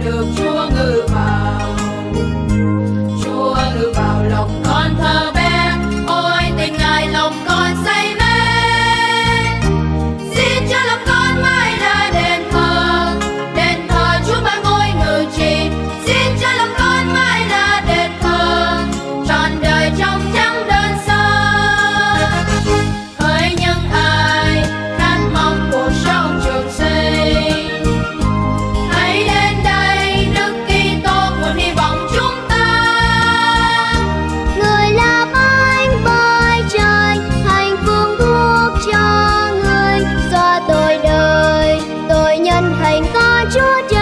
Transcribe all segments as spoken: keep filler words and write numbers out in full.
được Chúa ngự vào. Chúa ngự vào lòng con thơ bé, ôi tình Ngài lòng con say mê. Xin cho lòng con mãi là đền thờ, đền thờ Chúa ba ngôi ngự trị. Xin cho lòng con mãi là đền thờ, trọn đời trong trắng đơn sơ. Hỡi những ai khát mong cuộc sống trường sinh, hãy đến đây Đức Kitô nguồn hy vọng chúng ta. Người là bánh bơi trời, hạnh phúc thuốc cho người, xóa tội đời, tội nhân thành con Chúa trời.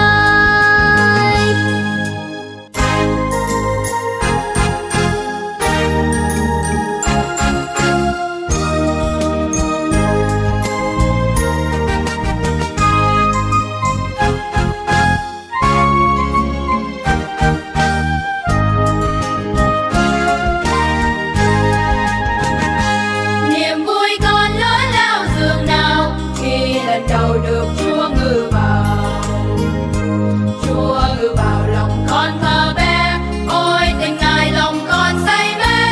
Niềm vui con lớn lao dường nào khi lần đầu được Chúa ngự vào. Chúa ngự vào lòng con thơ bé, ôi tình Ngài lòng con say mê.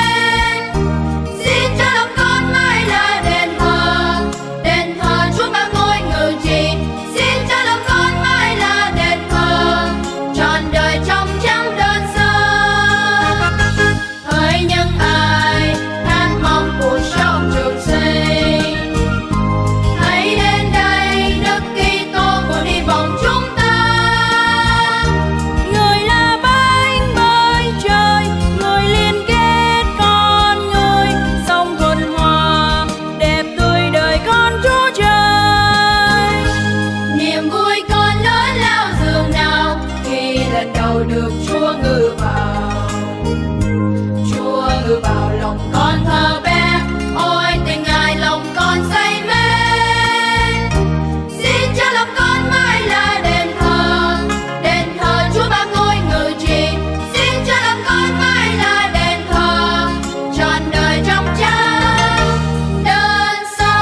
Xin cho lòng con mãi là đền thờ, đền thờ Chúa ba ngôi ngự trị. Xin cho lòng con mãi là đền thờ, trọn đời trong trắng đơn sơ. Hỡi những ai khát mong cuộc sống trường sinh, hãy đến đây Đức Kitô nguồn hy vọng chúng ta. Người là bánh bơi trời, người liên kết con người, sống thuần hòa đẹp tươi đời con Chúa trời. Niềm vui con lớn lao dường nào khi lần đầu được Chúa ngự vào. Chúa ngự vào lòng con thơ bé, ôi tình Ngài lòng con say mê. Xin cho lòng con mãi là đền thờ, đền thờ Chúa ba ngôi ngự trị. Xin cho lòng con mãi là đền thờ, trọn đời trong trắng đơn sơ.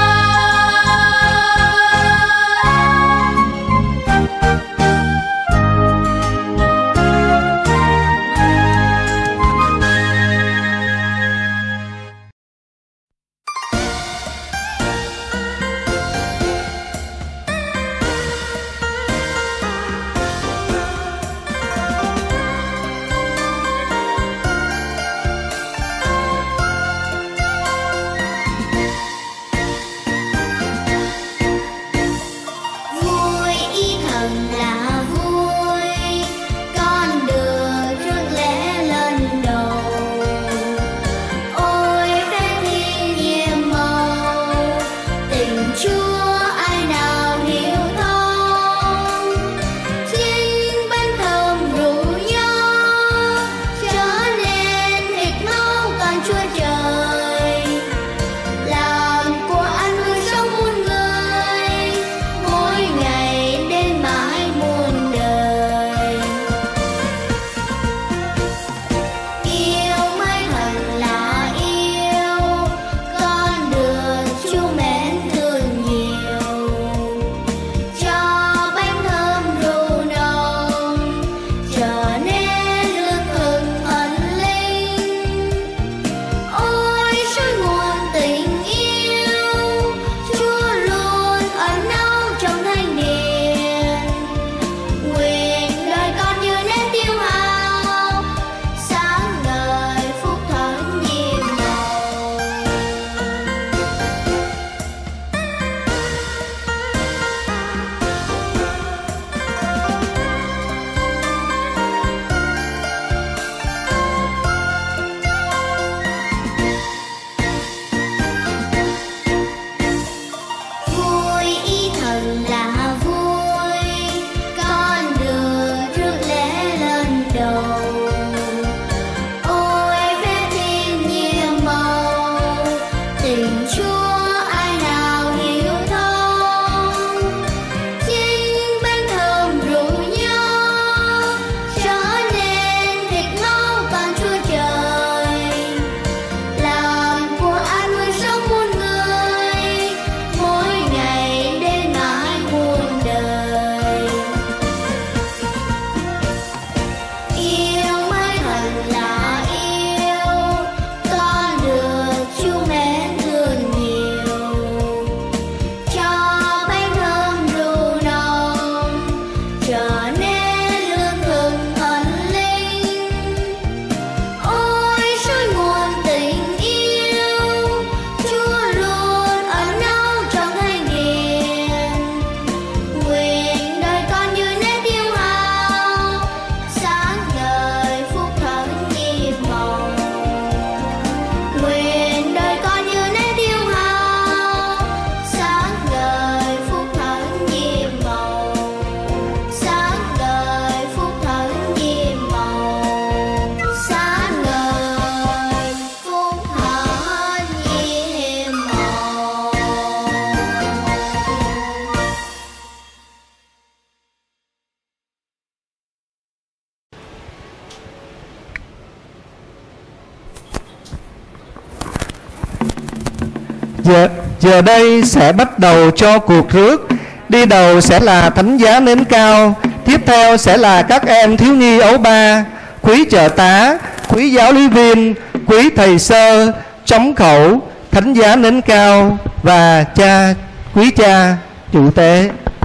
Giờ, giờ đây sẽ bắt đầu cho cuộc rước. Đi đầu sẽ là thánh giá nến cao, tiếp theo sẽ là các em thiếu nhi ấu ba, quý trợ tá, quý giáo lý viên, quý thầy sơ, trống khẩu, thánh giá nến cao và cha, quý cha chủ tế.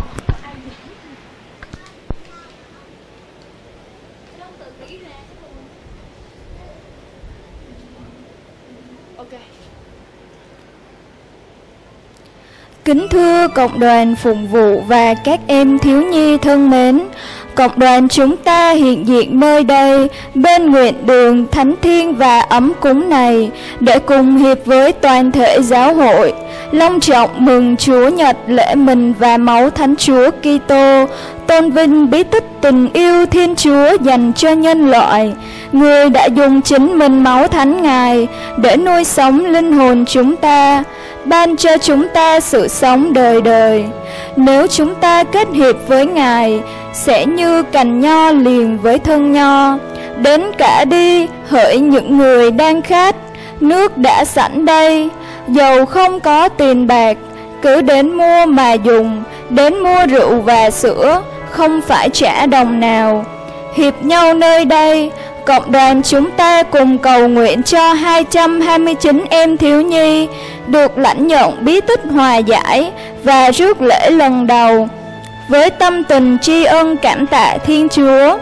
Kính thưa cộng đoàn phụng vụ và các em thiếu nhi thân mến, cộng đoàn chúng ta hiện diện nơi đây bên nguyện đường thánh thiêng và ấm cúng này để cùng hiệp với toàn thể giáo hội long trọng mừng Chúa Nhật lễ mình và máu Thánh Chúa Kitô, tôn vinh bí tích tình yêu Thiên Chúa dành cho nhân loại, người đã dùng chính mình máu Thánh Ngài để nuôi sống linh hồn chúng ta, ban cho chúng ta sự sống đời đời. Nếu chúng ta kết hiệp với Ngài, sẽ như cành nho liền với thân nho. Đến cả đi, hỡi những người đang khát, nước đã sẵn đây. Dầu không có tiền bạc, cứ đến mua mà dùng, đến mua rượu và sữa, không phải trả đồng nào. Hiệp nhau nơi đây, cộng đoàn chúng ta cùng cầu nguyện cho hai trăm hai mươi chín em thiếu nhi được lãnh nhận bí tích hòa giải và rước lễ lần đầu. Với tâm tình tri ân cảm tạ Thiên Chúa,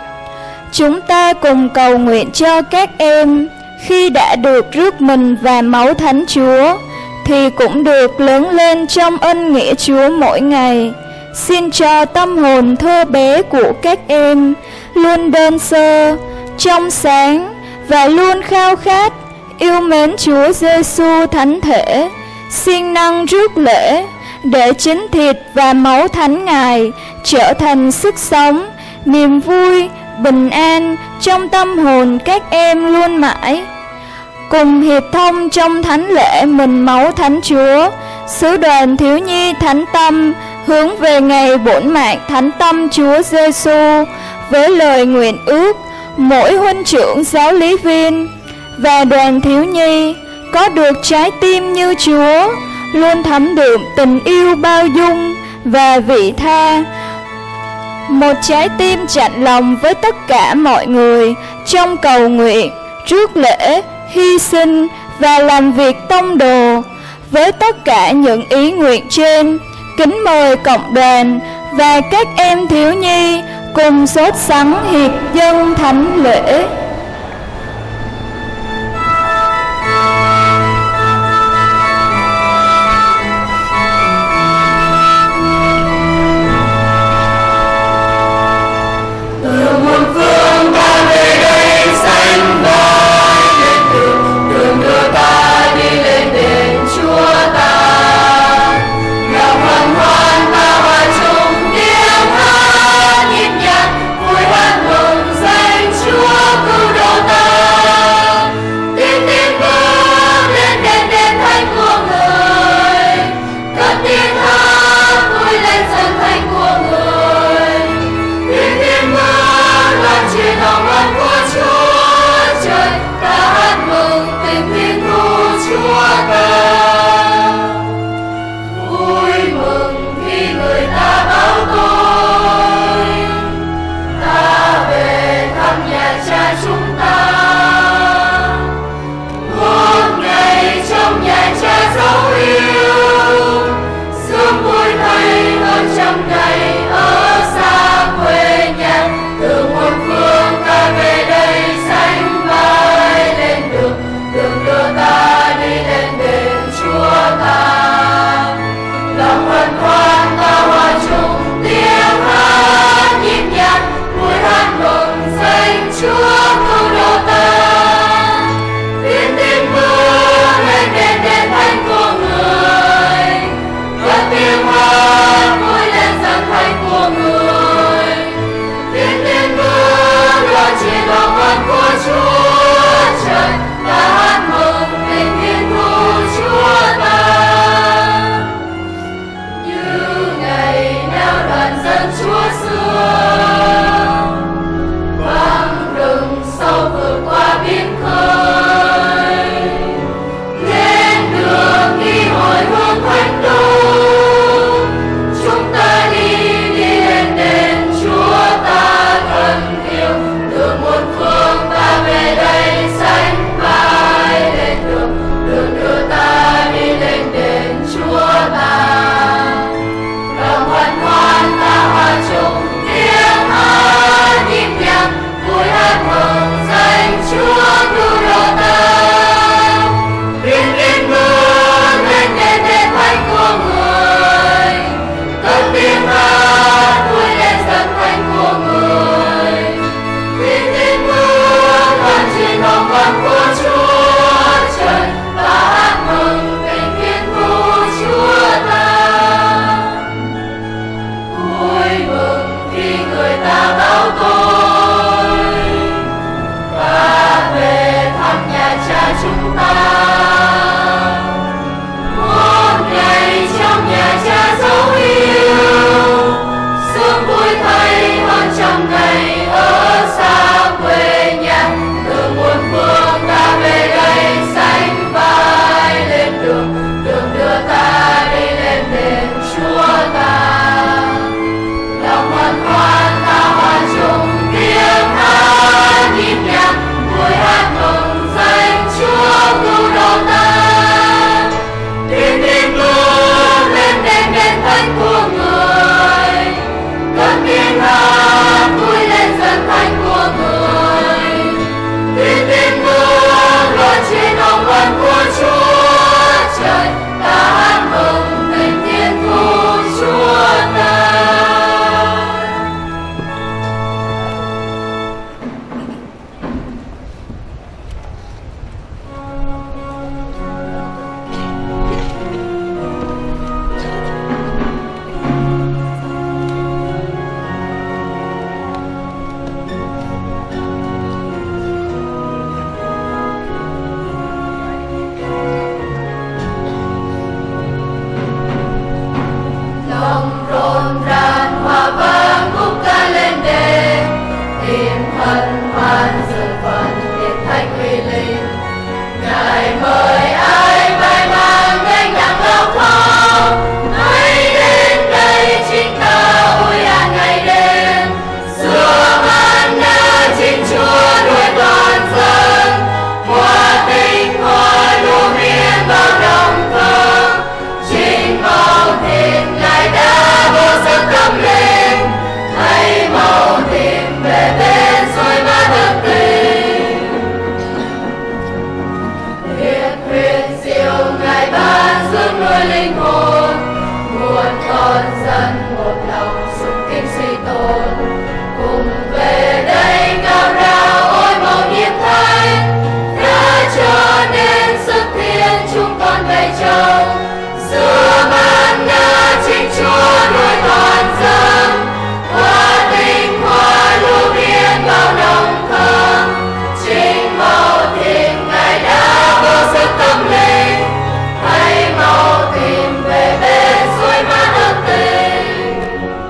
chúng ta cùng cầu nguyện cho các em khi đã được rước mình và máu Thánh Chúa thì cũng được lớn lên trong ân nghĩa Chúa mỗi ngày. Xin cho tâm hồn thơ bé của các em luôn đơn sơ, trong sáng và luôn khao khát yêu mến Chúa Giêsu thánh thể, siêng năng rước lễ để chính thịt và máu Thánh Ngài trở thành sức sống, niềm vui, bình an trong tâm hồn các em luôn mãi. Cùng hiệp thông trong thánh lễ mình máu Thánh Chúa, sứ đoàn thiếu nhi Thánh Tâm hướng về ngày bổn mạng Thánh Tâm Chúa Giêsu với lời nguyện ước mỗi huynh trưởng giáo lý viên và đoàn thiếu nhi có được trái tim như Chúa, luôn thấm đượm tình yêu bao dung và vị tha. Một trái tim chạnh lòng với tất cả mọi người trong cầu nguyện, rước lễ, hy sinh và làm việc tông đồ. Với tất cả những ý nguyện trên, kính mời cộng đoàn và các em thiếu nhi cùng sốt sắng hiệp dâng thánh lễ. Ngày ở xa quê nhà, từ muôn phương ta về tôi và về thăm nhà cha chúng ta. Một ngày trong nhà cha dấu yêu, sương vui thay hơn trăm ngày ở xa quê nhà. Từ muôn phương ta về đây sánh vai lên đường, đường đưa ta đi lên đền Chúa ta. Lòng hân hoan ta hòa chung tiếng hát nhịp nhàng, vui hát mừng danh Chúa cứu độ ta. Tiếng tiếng ngân lên đền đền thánh của người, cất tiếng hát vui lên dân thánh của người. Tiếng tiếng ngân luôn trên hồng ân của Chúa trời, ta hát mừng tình thiên thu Chúa ta. Lòng rộn ràng hòa vang khúc ca lên đền, tim hân hoan dự phần tiệc thánh uy linh. Ngài mời ai vai mang gánh nặng lao khó, hãy đến đây chính ta vui an ngày đêm. Xưa man na chính Chúa nuôi toàn dân, hoa tinh hoa lúa miên bao đồng thơm. Chính màu thịt Ngài đã vô sức tâm linh, hãy mau tìm về bên suối mát ân tình. Thiện huyền diệu Ngài ban dưỡng nuôi linh hồn, muôn con dân một lòng sung kính suy tôn. Cùng về đây cao rao ôi màu nhiệm thánh, đã cho nên sức thiên chúng con về trông. Xưa man na chính Chúa nuôi toàn dân, hoa tinh hoa lúa miên bao nồng thơm. Chính màu thịt Ngài đã vô sức tâm linh, hãy mau tìm về bên suối mát ân tình.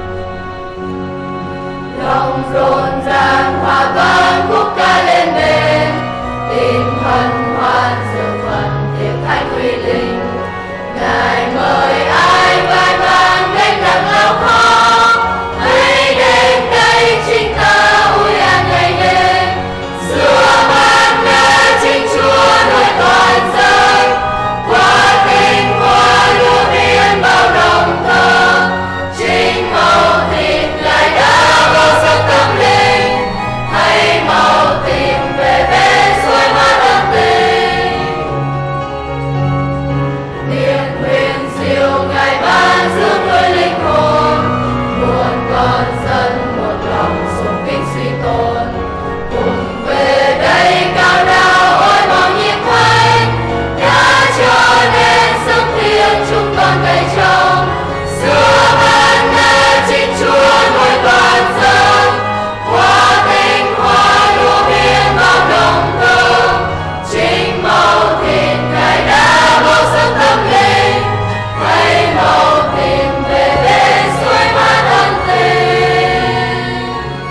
Lòng rộn ràng hòa vang khúc ca lên đền, tim hân hoan dự phần tiệc thánh uy linh. Ngài mời ai vai mang gánh nặng lao khó, hãy đến đây chính ta vui an ngày đêm. Xưa man na chính Chúa nuôi toàn dân, hoa tinh hoa lúa miên bao nồng thơm. Chính màu thịt Ngài đã vô sức tâm linh, hãy mau tìm về bên suối mát ân tình. Tiếng huyền diệu Ngài ban dưỡng nuôi linh hồn, muôn con dân một lòng sung kính suy tôn. Cùng về đây cao rao ôi màu nhiệm thánh, đã cho nên sức thiên chúng con về trông. Xưa man na chính Chúa nuôi toàn dân, hoa tinh hoa lúa miên bao nồng thơm. Chính màu thịt Ngài đã vô sức tâm linh, hãy mau tìm về bên suối mát ân tình.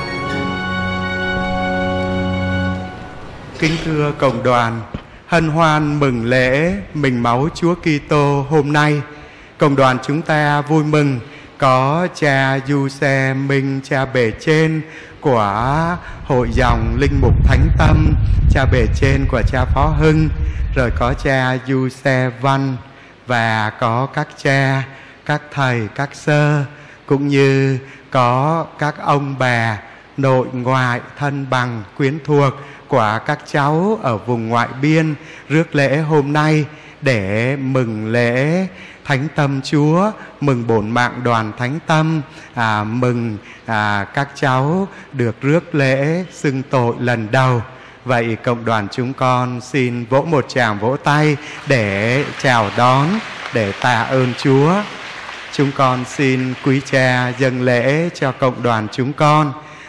Kính thưa cộng đoàn, hân hoan mừng lễ mình máu Chúa Kitô hôm nay. Cộng đoàn chúng ta vui mừng có cha Du Xe Minh, cha bề trên của hội dòng linh mục Thánh Tâm, cha bề trên của cha Phó Hưng, rồi có cha Du Xe Văn, và có các cha, các thầy, các sơ, cũng như có các ông bà, nội ngoại, thân bằng, quyến thuộc của các cháu ở vùng ngoại biên rước lễ hôm nay để mừng lễ Thánh Tâm Chúa, mừng bổn mạng đoàn Thánh Tâm, à, mừng à, các cháu được rước lễ xưng tội lần đầu. Vậy cộng đoàn chúng con xin vỗ một tràng vỗ tay để chào đón, để tạ ơn Chúa. Chúng con xin quý cha dâng lễ cho cộng đoàn chúng con.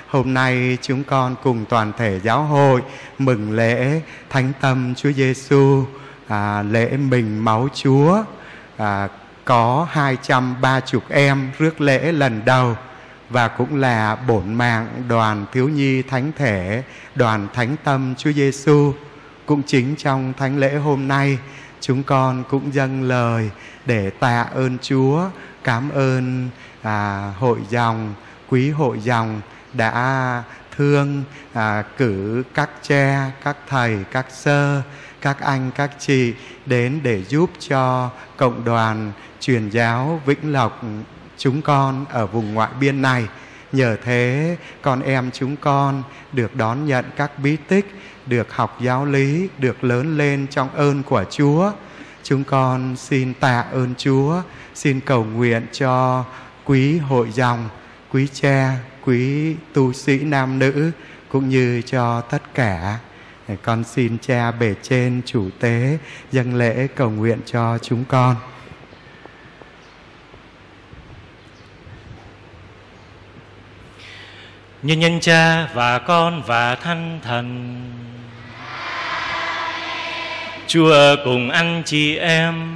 Hôm nay chúng con cùng toàn thể giáo hội mừng lễ Thánh Tâm Chúa Giêsu, à, lễ mình máu Chúa. À, có hai trăm ba mươi em rước lễ lần đầu, và cũng là bổn mạng đoàn thiếu nhi thánh thể, đoàn Thánh Tâm Chúa Giêsu. Cũng chính trong thánh lễ hôm nay, chúng con cũng dâng lời để tạ ơn Chúa, cảm ơn à, hội dòng, quý hội dòng đã thương à, cử các cha, các thầy, các sơ, các anh, các chị đến để giúp cho cộng đoàn truyền giáo Vĩnh Lộc chúng con ở vùng ngoại biên này. Nhờ thế con em chúng con được đón nhận các bí tích, được học giáo lý, được lớn lên trong ơn của Chúa. Chúng con xin tạ ơn Chúa, xin cầu nguyện cho quý hội dòng, quý cha, quý tu sĩ nam nữ, cũng như cho tất cả. Con xin Cha bề trên chủ tế dâng lễ cầu nguyện cho chúng con. Nhân nhân Cha và Con và Thánh Thần. Chúa cùng anh chị em.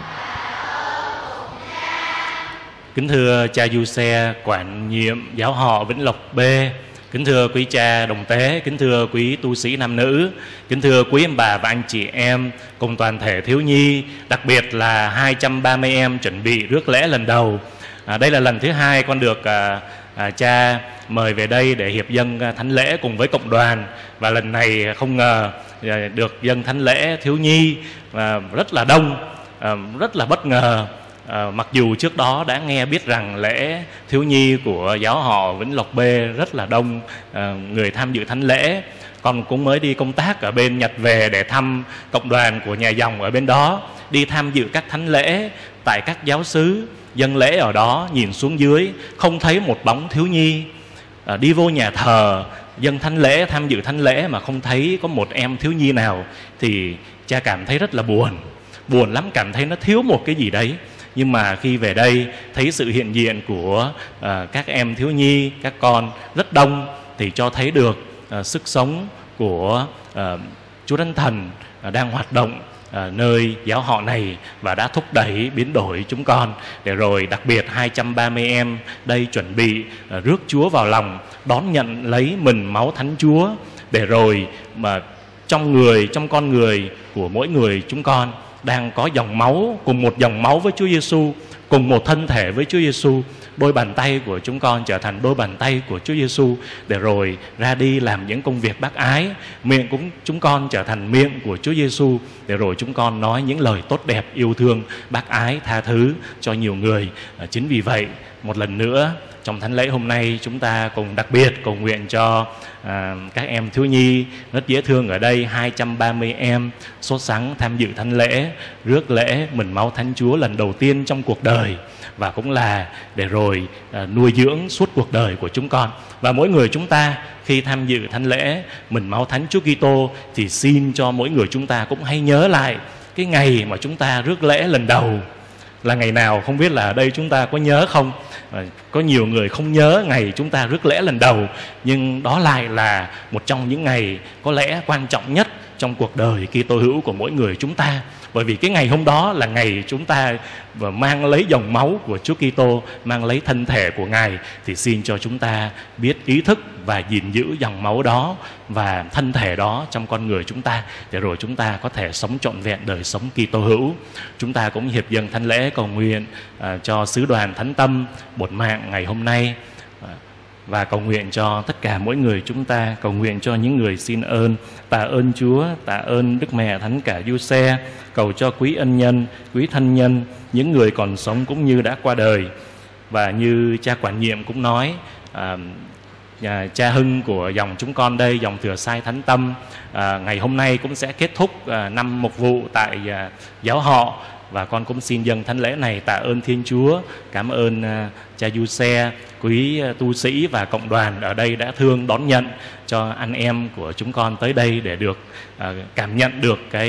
Kính thưa cha Du Xe, quản nhiệm giáo họ Vĩnh Lộc B, kính thưa quý cha đồng tế, kính thưa quý tu sĩ nam nữ, kính thưa quý em bà và anh chị em cùng toàn thể thiếu nhi, đặc biệt là hai trăm ba mươi em chuẩn bị rước lễ lần đầu. À, đây là lần thứ hai con được à, à, cha mời về đây để hiệp dâng thánh lễ cùng với cộng đoàn, và lần này không ngờ à, được dâng thánh lễ thiếu nhi à, rất là đông, à, rất là bất ngờ. À, mặc dù trước đó đã nghe biết rằng lễ thiếu nhi của giáo họ Vĩnh Lộc B rất là đông à, người tham dự thánh lễ. Con cũng mới đi công tác ở bên Nhật về để thăm cộng đoàn của nhà dòng ở bên đó, đi tham dự các thánh lễ tại các giáo xứ, dâng lễ ở đó, nhìn xuống dưới không thấy một bóng thiếu nhi. À, đi vô nhà thờ dâng thánh lễ, tham dự thánh lễ mà không thấy có một em thiếu nhi nào, thì cha cảm thấy rất là buồn, buồn lắm, cảm thấy nó thiếu một cái gì đấy. Nhưng mà khi về đây thấy sự hiện diện của uh, các em thiếu nhi, các con rất đông, thì cho thấy được uh, sức sống của uh, Chúa Thánh Thần uh, đang hoạt động uh, nơi giáo họ này, và đã thúc đẩy biến đổi chúng con. Để rồi đặc biệt hai trăm ba mươi em đây chuẩn bị uh, rước Chúa vào lòng, đón nhận lấy mình máu Thánh Chúa, để rồi mà trong người, trong con người của mỗi người chúng con đang có dòng máu, cùng một dòng máu với Chúa Giêsu, cùng một thân thể với Chúa Giêsu. Đôi bàn tay của chúng con trở thành đôi bàn tay của Chúa Giêsu, để rồi ra đi làm những công việc bác ái. Miệng cũng chúng con trở thành miệng của Chúa Giêsu, để rồi chúng con nói những lời tốt đẹp, yêu thương, bác ái, tha thứ cho nhiều người. À, chính vì vậy một lần nữa trong thánh lễ hôm nay, chúng ta cùng đặc biệt cầu nguyện cho à, các em thiếu nhi rất dễ thương ở đây, hai trăm ba mươi em sốt sắng tham dự thánh lễ, rước lễ mình máu Thánh Chúa lần đầu tiên trong cuộc đời, và cũng là để rồi à, nuôi dưỡng suốt cuộc đời của chúng con. Và mỗi người chúng ta khi tham dự thánh lễ mình máu Thánh Chúa Kitô, thì xin cho mỗi người chúng ta cũng hay nhớ lại cái ngày mà chúng ta rước lễ lần đầu là ngày nào. Không biết là ở đây chúng ta có nhớ không? Có nhiều người không nhớ ngày chúng ta rước lễ lần đầu, nhưng đó lại là một trong những ngày có lẽ quan trọng nhất trong cuộc đời Kitô hữu của mỗi người chúng ta. Bởi vì cái ngày hôm đó là ngày chúng ta mang lấy dòng máu của Chúa Kitô, mang lấy thân thể của Ngài, thì xin cho chúng ta biết ý thức và gìn giữ dòng máu đó và thân thể đó trong con người chúng ta, để rồi chúng ta có thể sống trọn vẹn đời sống Kitô hữu. Chúng ta cũng hiệp dâng thánh lễ cầu nguyện uh, cho sứ đoàn Thánh Tâm bổn mạng ngày hôm nay, uh, và cầu nguyện cho tất cả mỗi người chúng ta, cầu nguyện cho những người xin ơn, tạ ơn Chúa, tạ ơn Đức Mẹ Thánh Cả Giuse, cầu cho quý ân nhân, quý thân nhân, những người còn sống cũng như đã qua đời. Và như cha quản nhiệm cũng nói, à, nhà, cha Hưng của dòng chúng con đây, dòng Thừa Sai Thánh Tâm, à, ngày hôm nay cũng sẽ kết thúc à, năm mục vụ tại à, giáo họ. Và con cũng xin dâng thánh lễ này tạ ơn Thiên Chúa, cảm ơn uh, cha Giuse, quý uh, tu sĩ và cộng đoàn ở đây đã thương đón nhận cho anh em của chúng con tới đây để được uh, cảm nhận được cái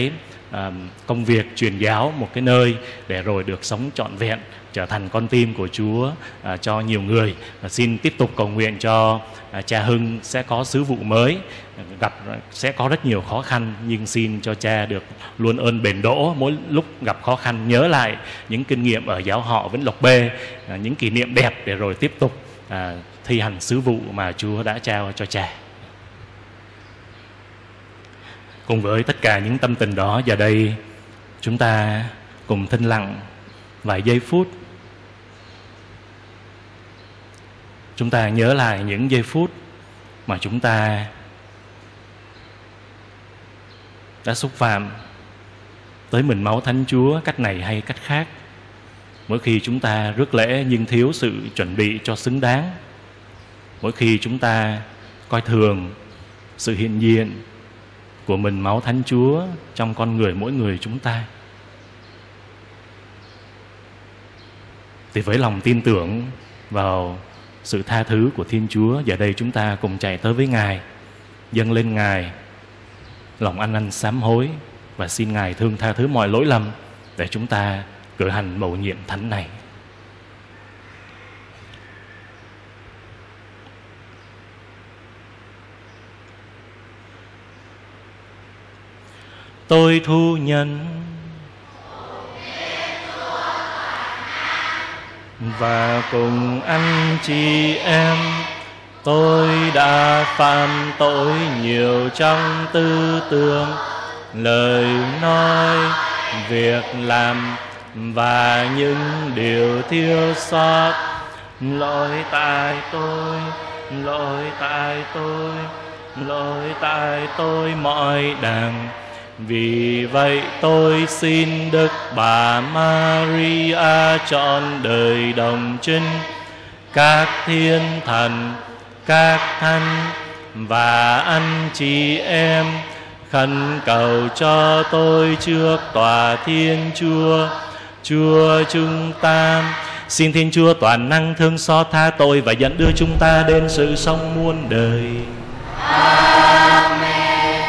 à, công việc truyền giáo một cái nơi để rồi được sống trọn vẹn, trở thành con tim của Chúa à, cho nhiều người. Và xin tiếp tục cầu nguyện cho à, cha Hưng sẽ có sứ vụ mới, gặp sẽ có rất nhiều khó khăn, nhưng xin cho cha được luôn ơn bền đỗ, mỗi lúc gặp khó khăn nhớ lại những kinh nghiệm ở giáo họ Vĩnh Lộc B, à, những kỷ niệm đẹp để rồi tiếp tục à, thi hành sứ vụ mà Chúa đã trao cho cha. Cùng với tất cả những tâm tình đó, giờ đây chúng ta cùng thinh lặng vài giây phút. Chúng ta nhớ lại những giây phút mà chúng ta đã xúc phạm tới mình máu Thánh Chúa cách này hay cách khác. Mỗi khi chúng ta rước lễ nhưng thiếu sự chuẩn bị cho xứng đáng, mỗi khi chúng ta coi thường sự hiện diện của mình máu Thánh Chúa trong con người mỗi người chúng ta, thì với lòng tin tưởng vào sự tha thứ của Thiên Chúa, giờ đây chúng ta cùng chạy tới với Ngài, dâng lên Ngài lòng ăn năn sám hối và xin Ngài thương tha thứ mọi lỗi lầm để chúng ta cử hành mầu nhiệm thánh này. Tôi thu nhận và cùng anh chị em, tôi đã phạm tội nhiều trong tư tưởng, lời nói, việc làm và những điều thiếu sót. Lỗi tại tôi, lỗi tại tôi, lỗi tại tôi mọi đàng. Vì vậy tôi xin Đức Bà Maria trọn đời đồng trinh, các thiên thần, các thánh và anh chị em khẩn cầu cho tôi trước tòa Thiên Chúa. Chúa chúng ta, xin Thiên Chúa toàn năng thương xót tha tội và dẫn đưa chúng ta đến sự sống muôn đời. Amen.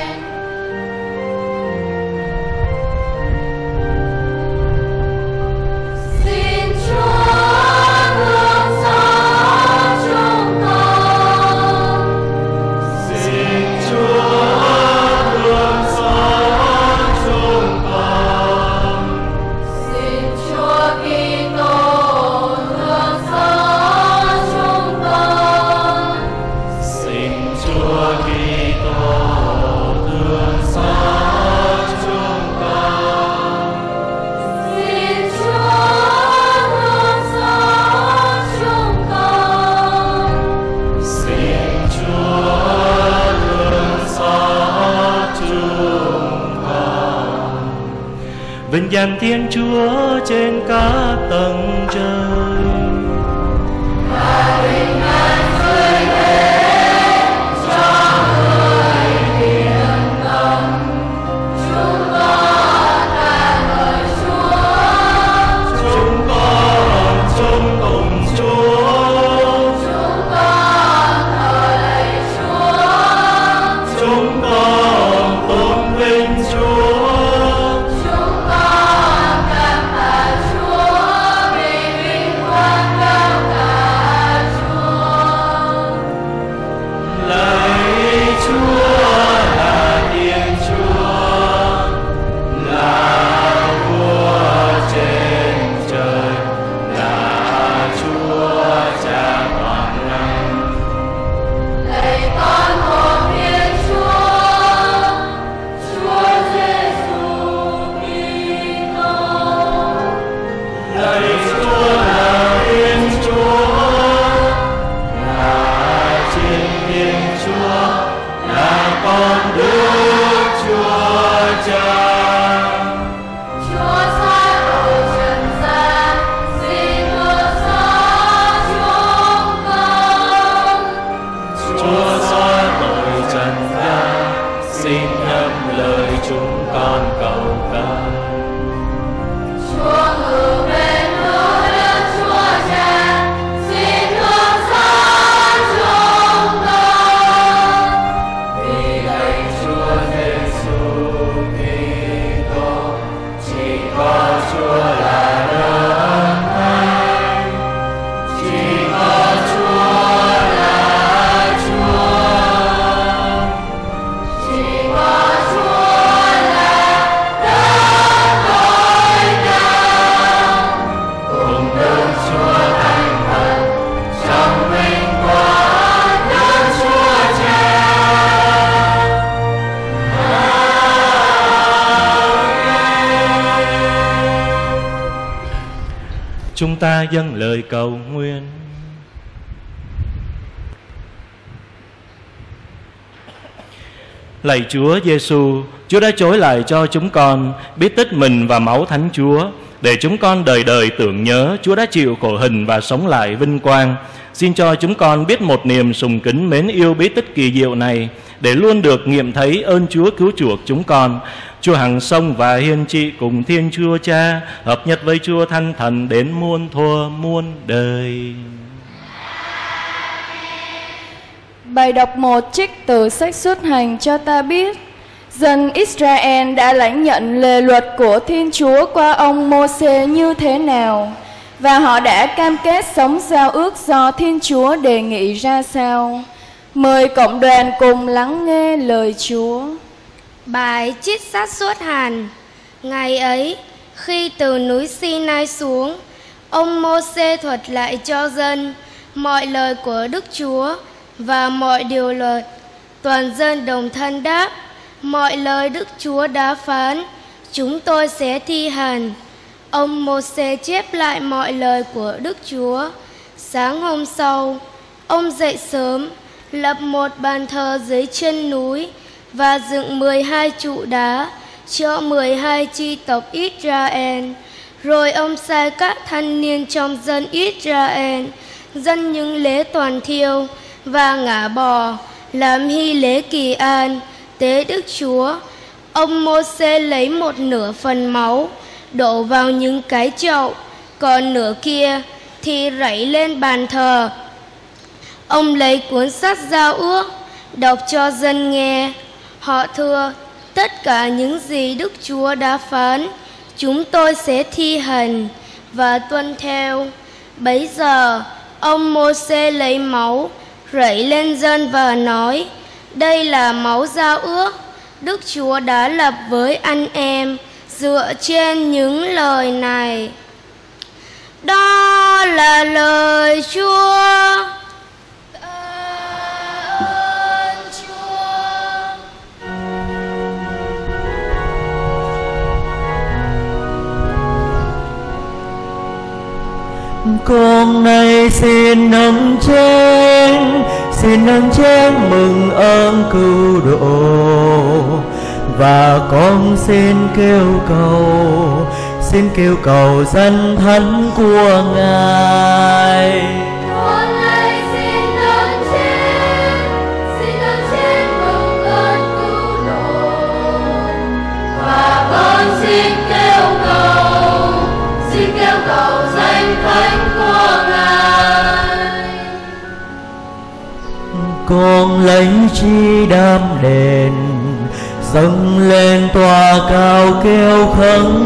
Vinh danh Thiên Chúa trên các tầng trời. Và bình an rơi đến cho người thiện tâm. Chúng con ca ngợi Chúa. Chúng con chung cùng Chúa. Chúng con thờ lạy Chúa. Chúng con tôn vinh Chúa. Chúng con cảm tạ Chúa vì vinh chúng ta dâng lời cầu nguyện. Lạy Chúa Giêsu, Chúa đã trối lại cho chúng con biết tích mình và máu Thánh Chúa, để chúng con đời đời tưởng nhớ Chúa đã chịu khổ hình và sống lại vinh quang. Xin cho chúng con biết một niềm sùng kính mến yêu bí tích kỳ diệu này, để luôn được nghiệm thấy ơn Chúa cứu chuộc chúng con. Chúa hằng sống và hiền trị cùng Thiên Chúa Cha, hợp nhất với Chúa Thánh Thần đến muôn thuở muôn đời. Bài đọc một trích từ sách Xuất Hành cho ta biết, dân Israel đã lãnh nhận lề luật của Thiên Chúa qua ông Mô-sê như thế nào, và họ đã cam kết sống giao ước do Thiên Chúa đề nghị ra sao. Mời cộng đoàn cùng lắng nghe lời Chúa. Bài trích sách Xuất Hành. Ngày ấy, khi từ núi Sinai xuống, ông Mô-sê thuật lại cho dân mọi lời của Đức Chúa và mọi điều luật. Toàn dân đồng thanh đáp: mọi lời Đức Chúa đã phán, chúng tôi sẽ thi hành. Ông Mô-sê chép lại mọi lời của Đức Chúa. Sáng hôm sau, ông dậy sớm, lập một bàn thờ dưới chân núi và dựng mười hai trụ đá cho mười hai chi tộc Israel. Rồi ông sai các thanh niên trong dân Israel dâng những lễ toàn thiêu và ngả bò, làm hy lễ kỳ an, tế Đức Chúa. Ông Mô-sê lấy một nửa phần máu đổ vào những cái chậu, còn nửa kia thì rảy lên bàn thờ. Ông lấy cuốn sách giao ước đọc cho dân nghe. Họ thưa: tất cả những gì Đức Chúa đã phán, chúng tôi sẽ thi hành và tuân theo. Bấy giờ ông Mô-sê lấy máu rảy lên dân và nói: đây là máu giao ước Đức Chúa đã lập với anh em dựa trên những lời này. Đó là lời Chúa. Con nay xin nâng chén, xin nâng chén mừng ơn cứu độ, và con xin kêu cầu, xin kêu cầu danh thánh của Ngài. Con nay xin nâng chén, xin nâng chén mừng ơn cứu độ, và con xin kêu cầu, xin kêu cầu danh thánh của Ngài. Con lấy chi đam đền, dâng lên tòa cao kêu khấn,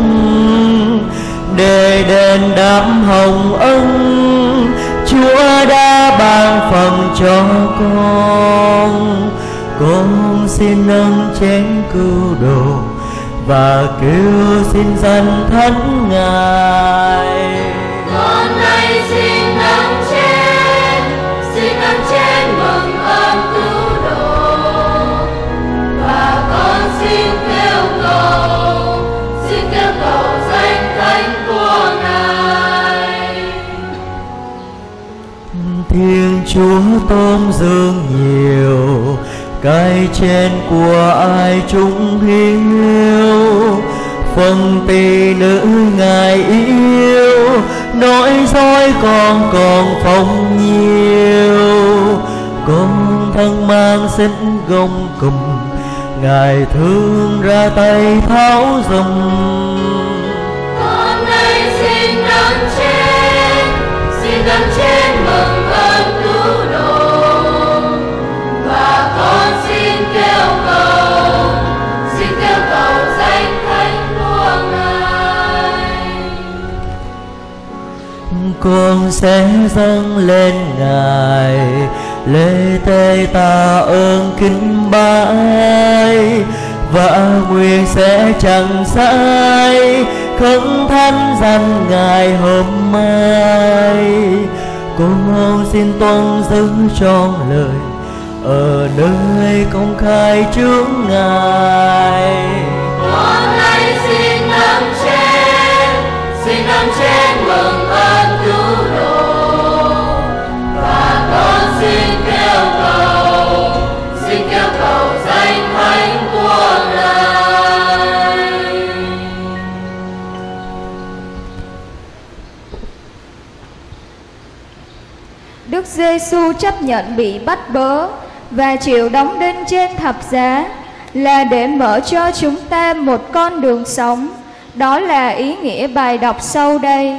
để đền đáp hồng ân Chúa đã ban phần cho con. Con xin nâng chén cứu độ và kêu xin danh thánh Ngài. Con nay xin nâng chén, xin nâng chén mừng ơn cứu độ, và con xin kêu cầu, xin kêu cầu danh thánh của Ngài. Thiên Chúa tôn dương nhiều, cái trên của ai chúng hiếu. Phần tỳ nữ Ngài yêu, nỗi dõi con còn phong nhiều. Con thân mang sinh gông cùm, Ngài thương ra tay tháo dùm. Con nay xin nâng chén, xin nâng chén mừng ơn cứu độ, và con xin kêu cầu, xin kêu cầu danh thánh của Ngài. Con sẽ dâng lên Ngài lễ tế tạ ơn kính bái, và nguyện sẽ chẳng sai khấn thánh danh Ngài hôm mai. Con xin tuân giữ trọn lời ở nơi công khai trước Ngài. Con nay xin nâng chén, xin nâng con trên mừng ơn cứu độ, và con xin kêu cầu, xin kêu cầu danh thánh của Ngài. Đức Giêsu chấp nhận bị bắt bớ và chịu đóng đinh trên thập giá là để mở cho chúng ta một con đường sống. Đó là ý nghĩa bài đọc sau đây.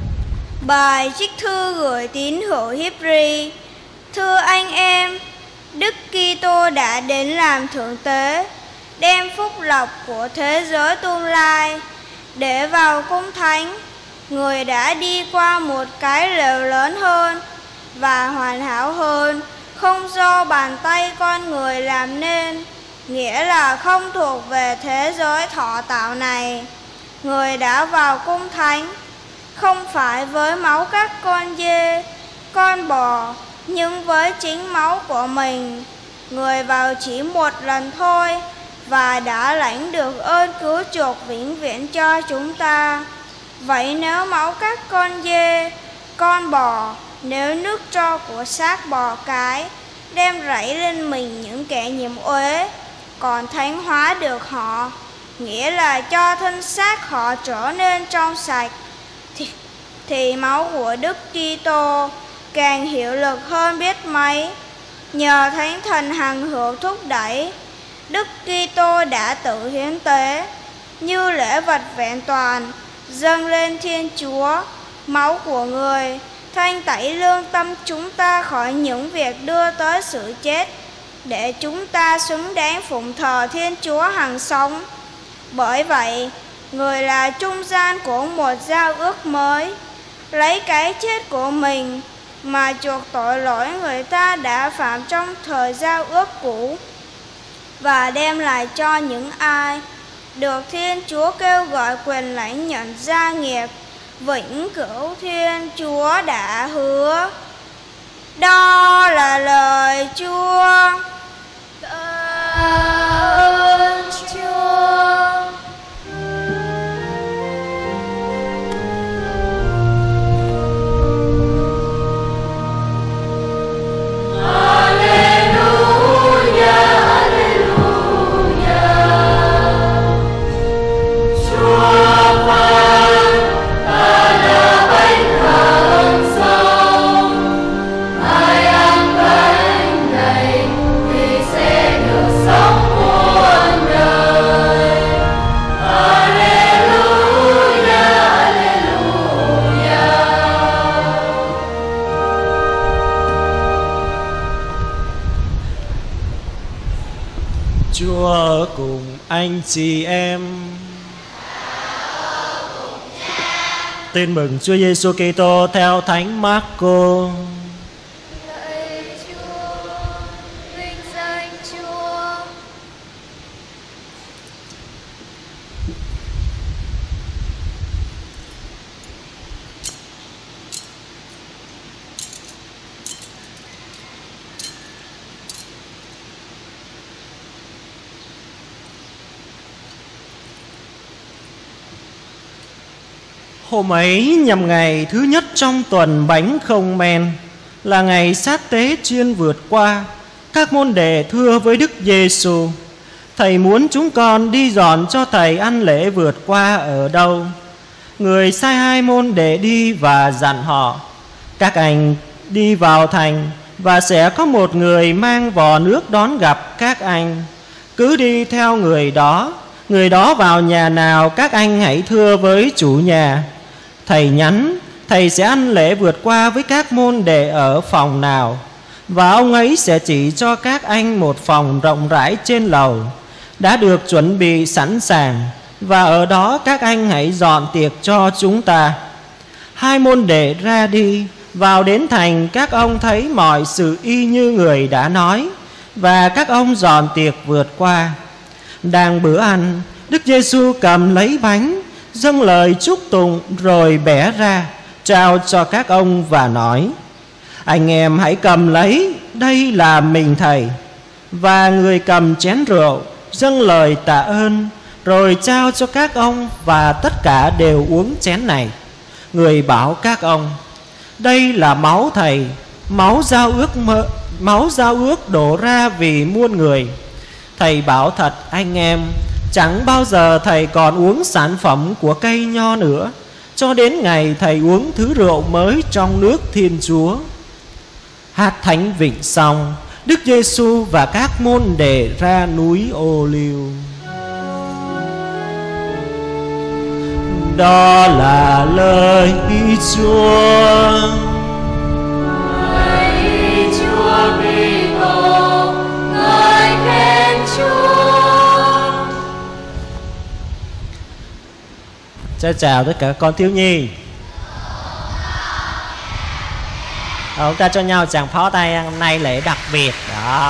Bài trích thư gửi tín hữu Hebri. Thưa anh em, Đức Kitô đã đến làm thượng tế, đem phúc lộc của thế giới tương lai để vào cung thánh. Người đã đi qua một cái lều lớn hơn và hoàn hảo hơn, không do bàn tay con người làm nên, nghĩa là không thuộc về thế giới thọ tạo này. Người đã vào cung thánh không phải với máu các con dê, con bò, nhưng với chính máu của mình. Người vào chỉ một lần thôi và đã lãnh được ơn cứu chuộc vĩnh viễn cho chúng ta. Vậy nếu máu các con dê, con bò, nếu nước tro của xác bò cái đem rảy lên mình những kẻ nhiễm uế, còn thánh hóa được họ, nghĩa là cho thân xác họ trở nên trong sạch, thì, thì máu của Đức Kitô càng hiệu lực hơn biết mấy. Nhờ Thánh Thần hằng hữu thúc đẩy, Đức Kitô đã tự hiến tế như lễ vật vẹn toàn dâng lên Thiên Chúa. Máu của người thanh tẩy lương tâm chúng ta khỏi những việc đưa tới sự chết, để chúng ta xứng đáng phụng thờ Thiên Chúa hằng sống. Bởi vậy, người là trung gian của một giao ước mới, lấy cái chết của mình mà chuộc tội lỗi người ta đã phạm trong thời giao ước cũ, và đem lại cho những ai được Thiên Chúa kêu gọi quyền lãnh nhận gia nghiệp vĩnh cửu Thiên Chúa đã hứa. Đó là lời Chúa. Tạ ơn Chúa. Chúa cùng anh chị em. Tin mừng Chúa Giêsu Kitô theo Thánh Marco. Lạy Chúa, vinh danh Chúa. Hôm ấy nhằm ngày thứ nhất trong tuần bánh không men, là ngày sát tế chuyên vượt qua, các môn đệ thưa với Đức Giêsu: Thầy muốn chúng con đi dọn cho Thầy ăn lễ vượt qua ở đâu? Người sai hai môn đệ đi và dặn họ: Các anh đi vào thành, và sẽ có một người mang vò nước đón gặp các anh. Cứ đi theo người đó, người đó vào nhà nào các anh hãy thưa với chủ nhà: Thầy nhắn Thầy sẽ ăn lễ vượt qua với các môn đệ ở phòng nào, và ông ấy sẽ chỉ cho các anh một phòng rộng rãi trên lầu đã được chuẩn bị sẵn sàng, và ở đó các anh hãy dọn tiệc cho chúng ta. Hai môn đệ ra đi, vào đến thành, các ông thấy mọi sự y như người đã nói, và các ông dọn tiệc vượt qua. Đang bữa ăn, Đức Giêsu cầm lấy bánh, dâng lời chúc tụng, rồi bẻ ra trao cho các ông và nói: Anh em hãy cầm lấy, đây là mình Thầy. Và người cầm chén rượu, dâng lời tạ ơn, rồi trao cho các ông, và tất cả đều uống chén này. Người bảo các ông: đây là máu Thầy, máu giao ước mơ, máu giao ước đổ ra vì muôn người. Thầy bảo thật anh em, chẳng bao giờ Thầy còn uống sản phẩm của cây nho nữa, cho đến ngày Thầy uống thứ rượu mới trong nước Thiên Chúa. Hát thánh vịnh xong, Đức Giêsu và các môn đệ ra núi Ô Liu. Đó là lời Chúa. Lạy Chúa Kitô, ngợi khen Chúa. Cha chào tất cả các con thiếu nhi. Chúng ta cho nhau chàng pháo tay. Hôm nay lễ đặc biệt đó.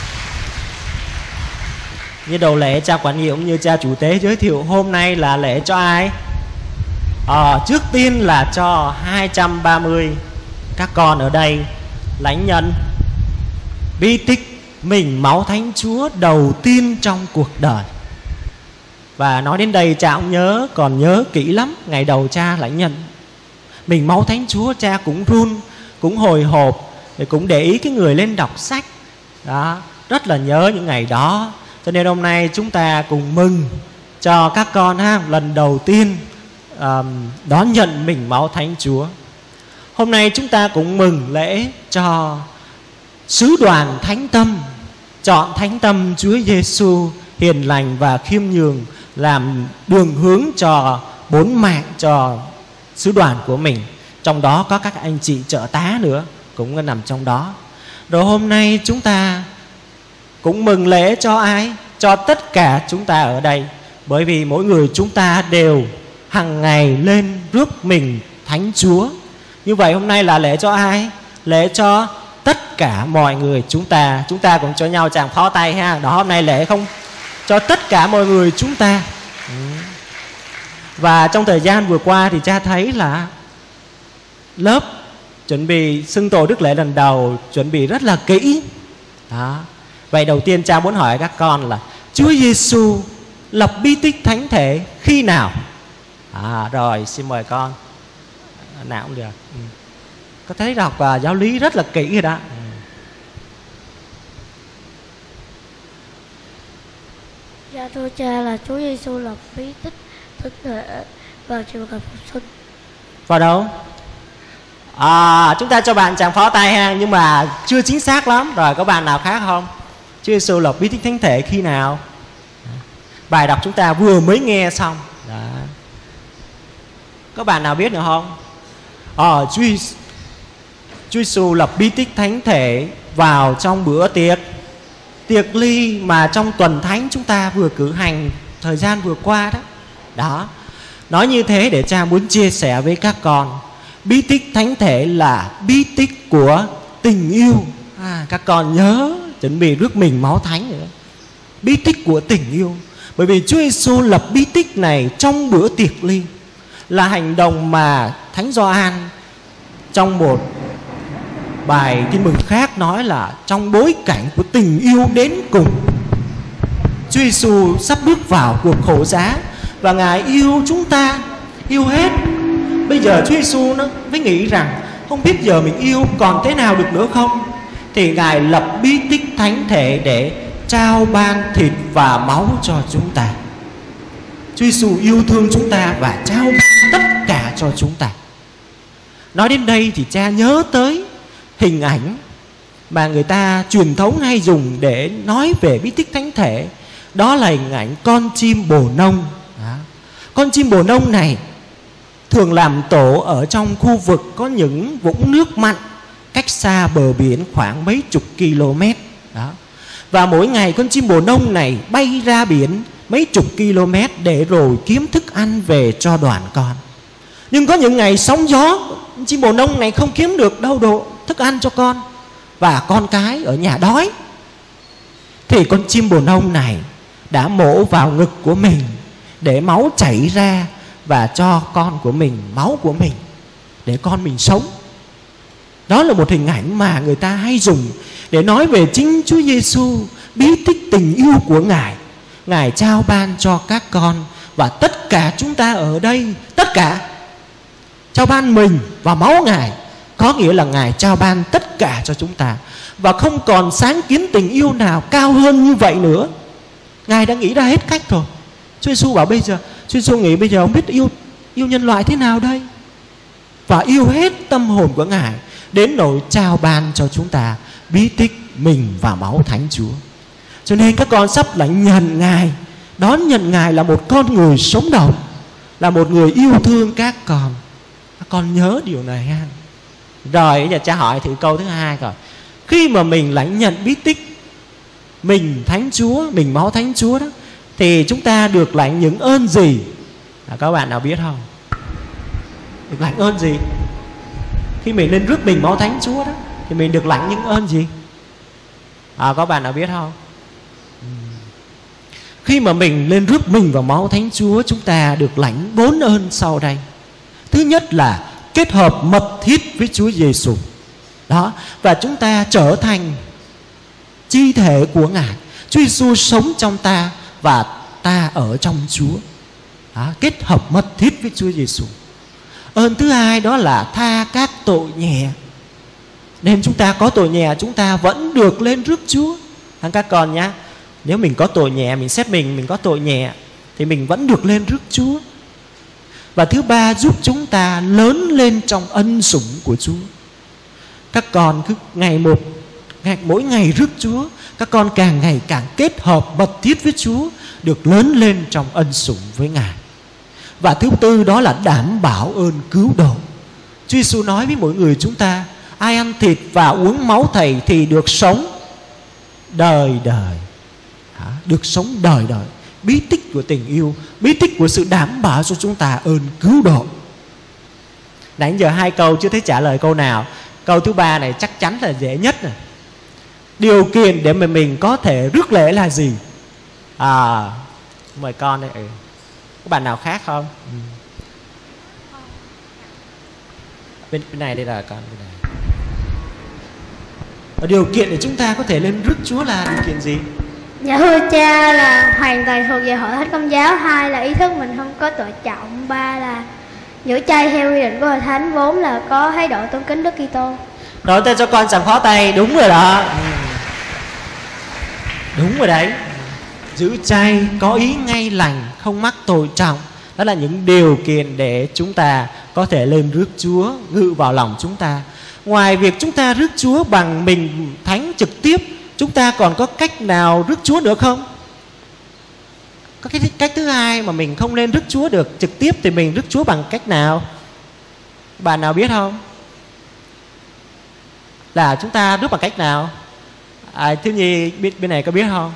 Như đầu lễ, cha quản nhiệm như cha chủ tế giới thiệu hôm nay là lễ cho ai? À, trước tiên là cho hai trăm ba mươi các con ở đây lãnh nhận bí tích mình máu Thánh Chúa đầu tiên trong cuộc đời. Và nói đến đây cha cũng nhớ, còn nhớ kỹ lắm. Ngày đầu cha lãnh nhận mình máu Thánh Chúa, cha cũng run, cũng hồi hộp, thì cũng để ý cái người lên đọc sách đó, rất là nhớ những ngày đó. Cho nên hôm nay chúng ta cùng mừng cho các con ha, lần đầu tiên um, đón nhận mình máu Thánh Chúa. Hôm nay chúng ta cũng mừng lễ cho sứ đoàn Thánh Tâm, chọn Thánh Tâm Chúa Giêsu hiền lành và khiêm nhường làm đường hướng cho bốn mạng cho sứ đoàn của mình. Trong đó có các anh chị trợ tá nữa cũng nằm trong đó. Rồi hôm nay chúng ta cũng mừng lễ cho ai? Cho tất cả chúng ta ở đây. Bởi vì mỗi người chúng ta đều hàng ngày lên rước mình Thánh Chúa. Như vậy hôm nay là lễ cho ai? Lễ cho tất cả mọi người chúng ta. Chúng ta cũng cho nhau chàng pháo tay ha. Đó, hôm nay lễ không cho tất cả mọi người chúng ta. Và trong thời gian vừa qua thì cha thấy là lớp chuẩn bị xưng tổ đức lễ lần đầu chuẩn bị rất là kỹ đó. Vậy đầu tiên cha muốn hỏi các con là Chúa Giêsu lập bí tích thánh thể khi nào? À, rồi xin mời con. Nào cũng được. Ừ. Có thấy đọc và giáo lý rất là kỹ rồi đó. Ừ. Dạ thưa cha, là Chúa Giêsu lập bí tích thánh thể vào chiều ngày phục sinh. Vào đâu? À, chúng ta cho bạn chàng pháo tay ha, nhưng mà chưa chính xác lắm. Rồi có bạn nào khác không? Chúa Giêsu lập bí tích thánh thể khi nào? Bài đọc chúng ta vừa mới nghe xong. Đó. Có bạn nào biết nữa không? À, Chúa Giêsu lập bí tích thánh thể vào trong bữa tiệc tiệc ly mà trong tuần thánh chúng ta vừa cử hành thời gian vừa qua đó. Đó. Nói như thế để cha muốn chia sẻ với các con. Bí tích thánh thể là bí tích của tình yêu. À, các con nhớ chuẩn bị rước mình máu thánh nữa. Bí tích của tình yêu. Bởi vì Chúa Giêsu lập bí tích này trong bữa tiệc ly, là hành động mà Thánh Gioan trong một bài tin mừng khác nói là trong bối cảnh của tình yêu đến cùng. Chúa Giêsu sắp bước vào cuộc khổ giá và Ngài yêu chúng ta, yêu hết. Bây giờ Chúa Giêsu nó mới nghĩ rằng không biết giờ mình yêu còn thế nào được nữa không, thì Ngài lập bí tích thánh thể để trao ban thịt và máu cho chúng ta. Chúa Giêsu yêu thương chúng ta và trao ban tất cả cho chúng ta. Nói đến đây thì cha nhớ tới hình ảnh mà người ta truyền thống hay dùng để nói về bí tích thánh thể. Đó là hình ảnh con chim bồ nông. Đó. Con chim bồ nông này thường làm tổ ở trong khu vực có những vũng nước mặn cách xa bờ biển khoảng mấy chục km. Đó. Và mỗi ngày con chim bồ nông này bay ra biển mấy chục km để rồi kiếm thức ăn về cho đoàn con. Nhưng có những ngày sóng gió, con chim bồ nông này không kiếm được đâu độ thức ăn cho con, và con cái ở nhà đói. Thì con chim bồ nông này đã mổ vào ngực của mình để máu chảy ra và cho con của mình máu của mình để con mình sống. Đó là một hình ảnh mà người ta hay dùng để nói về chính Chúa Giêsu, bí tích tình yêu của Ngài. Ngài trao ban cho các con và tất cả chúng ta ở đây, tất cả trao ban mình và máu Ngài, có nghĩa là Ngài trao ban tất cả cho chúng ta. Và không còn sáng kiến tình yêu nào cao hơn như vậy nữa. Ngài đã nghĩ ra hết cách rồi. Chúa Giêsu bảo bây giờ, Chúa Giêsu nghĩ bây giờ không biết yêu yêu nhân loại thế nào đây. Và yêu hết tâm hồn của Ngài, đến nỗi trao ban cho chúng ta bí tích mình và máu Thánh Chúa. Cho nên các con sắp lãnh nhận Ngài, đón nhận Ngài là một con người sống động, là một người yêu thương các con. Các con nhớ điều này ha. Rồi giờ cha hỏi thử câu thứ hai rồi. Khi mà mình lãnh nhận bí tích mình Thánh Chúa, mình máu Thánh Chúa đó, thì chúng ta được lãnh những ơn gì? À, các bạn nào biết không? Được lãnh ơn gì? Khi mình lên rước mình máu Thánh Chúa đó, thì mình được lãnh những ơn gì? À, có bạn nào biết không? Khi mà mình lên rước mình vào máu Thánh Chúa, chúng ta được lãnh bốn ơn sau đây. Thứ nhất là kết hợp mật thiết với Chúa Giêsu. Đó, và chúng ta trở thành chi thể của Ngài. Chúa Giêsu sống trong ta và ta ở trong Chúa. Đó, kết hợp mật thiết với Chúa Giêsu. Ơn thứ hai đó là tha các tội nhẹ. Nên chúng ta có tội nhẹ, chúng ta vẫn được lên rước Chúa. Hẳn các con nhá, nếu mình có tội nhẹ, mình xét mình mình có tội nhẹ, thì mình vẫn được lên rước Chúa. Và thứ ba, giúp chúng ta lớn lên trong ân sủng của Chúa. Các con cứ ngày một, ngày, mỗi ngày rước Chúa, các con càng ngày càng kết hợp mật thiết với Chúa, được lớn lên trong ân sủng với Ngài. Và thứ tư đó là đảm bảo ơn cứu độ. Chúa Giêsu nói với mỗi người chúng ta: ai ăn thịt và uống máu Thầy thì được sống đời đời. Hả? Được sống đời đời. Bí tích của tình yêu, bí tích của sự đảm bảo cho chúng ta ơn cứu độ. Nãy giờ hai câu chưa thấy trả lời câu nào. Câu thứ ba này chắc chắn là dễ nhất này. Điều kiện để mà mình có thể rước lễ là gì? À, mời con đây. Ừ. Có bạn nào khác không? Ừ. Bên, bên này đây là con bên này. Và điều kiện để chúng ta có thể lên rước Chúa là điều kiện gì? Dạ thưa cha là hoàn toàn thuộc về hội thánh Công giáo. Hai là ý thức mình không có tội trọng. Ba là giữ chay theo quy định của hội thánh. Vốn là có thái độ tôn kính Đức Kitô. Nói tên cho con sảng phó tay. Đúng rồi đó. Ừ. Đúng rồi đấy. Giữ chay, có ý ngay lành, không mắc tội trọng. Đó là những điều kiện để chúng ta có thể lên rước Chúa, ngự vào lòng chúng ta. Ngoài việc chúng ta rước Chúa bằng mình thánh trực tiếp, chúng ta còn có cách nào rước Chúa được không? Có cái cách thứ hai mà mình không nên rước Chúa được trực tiếp thì mình rước Chúa bằng cách nào? Bạn nào biết không? Là chúng ta rước bằng cách nào? À, Thiếu Nhi biết bên này có biết không?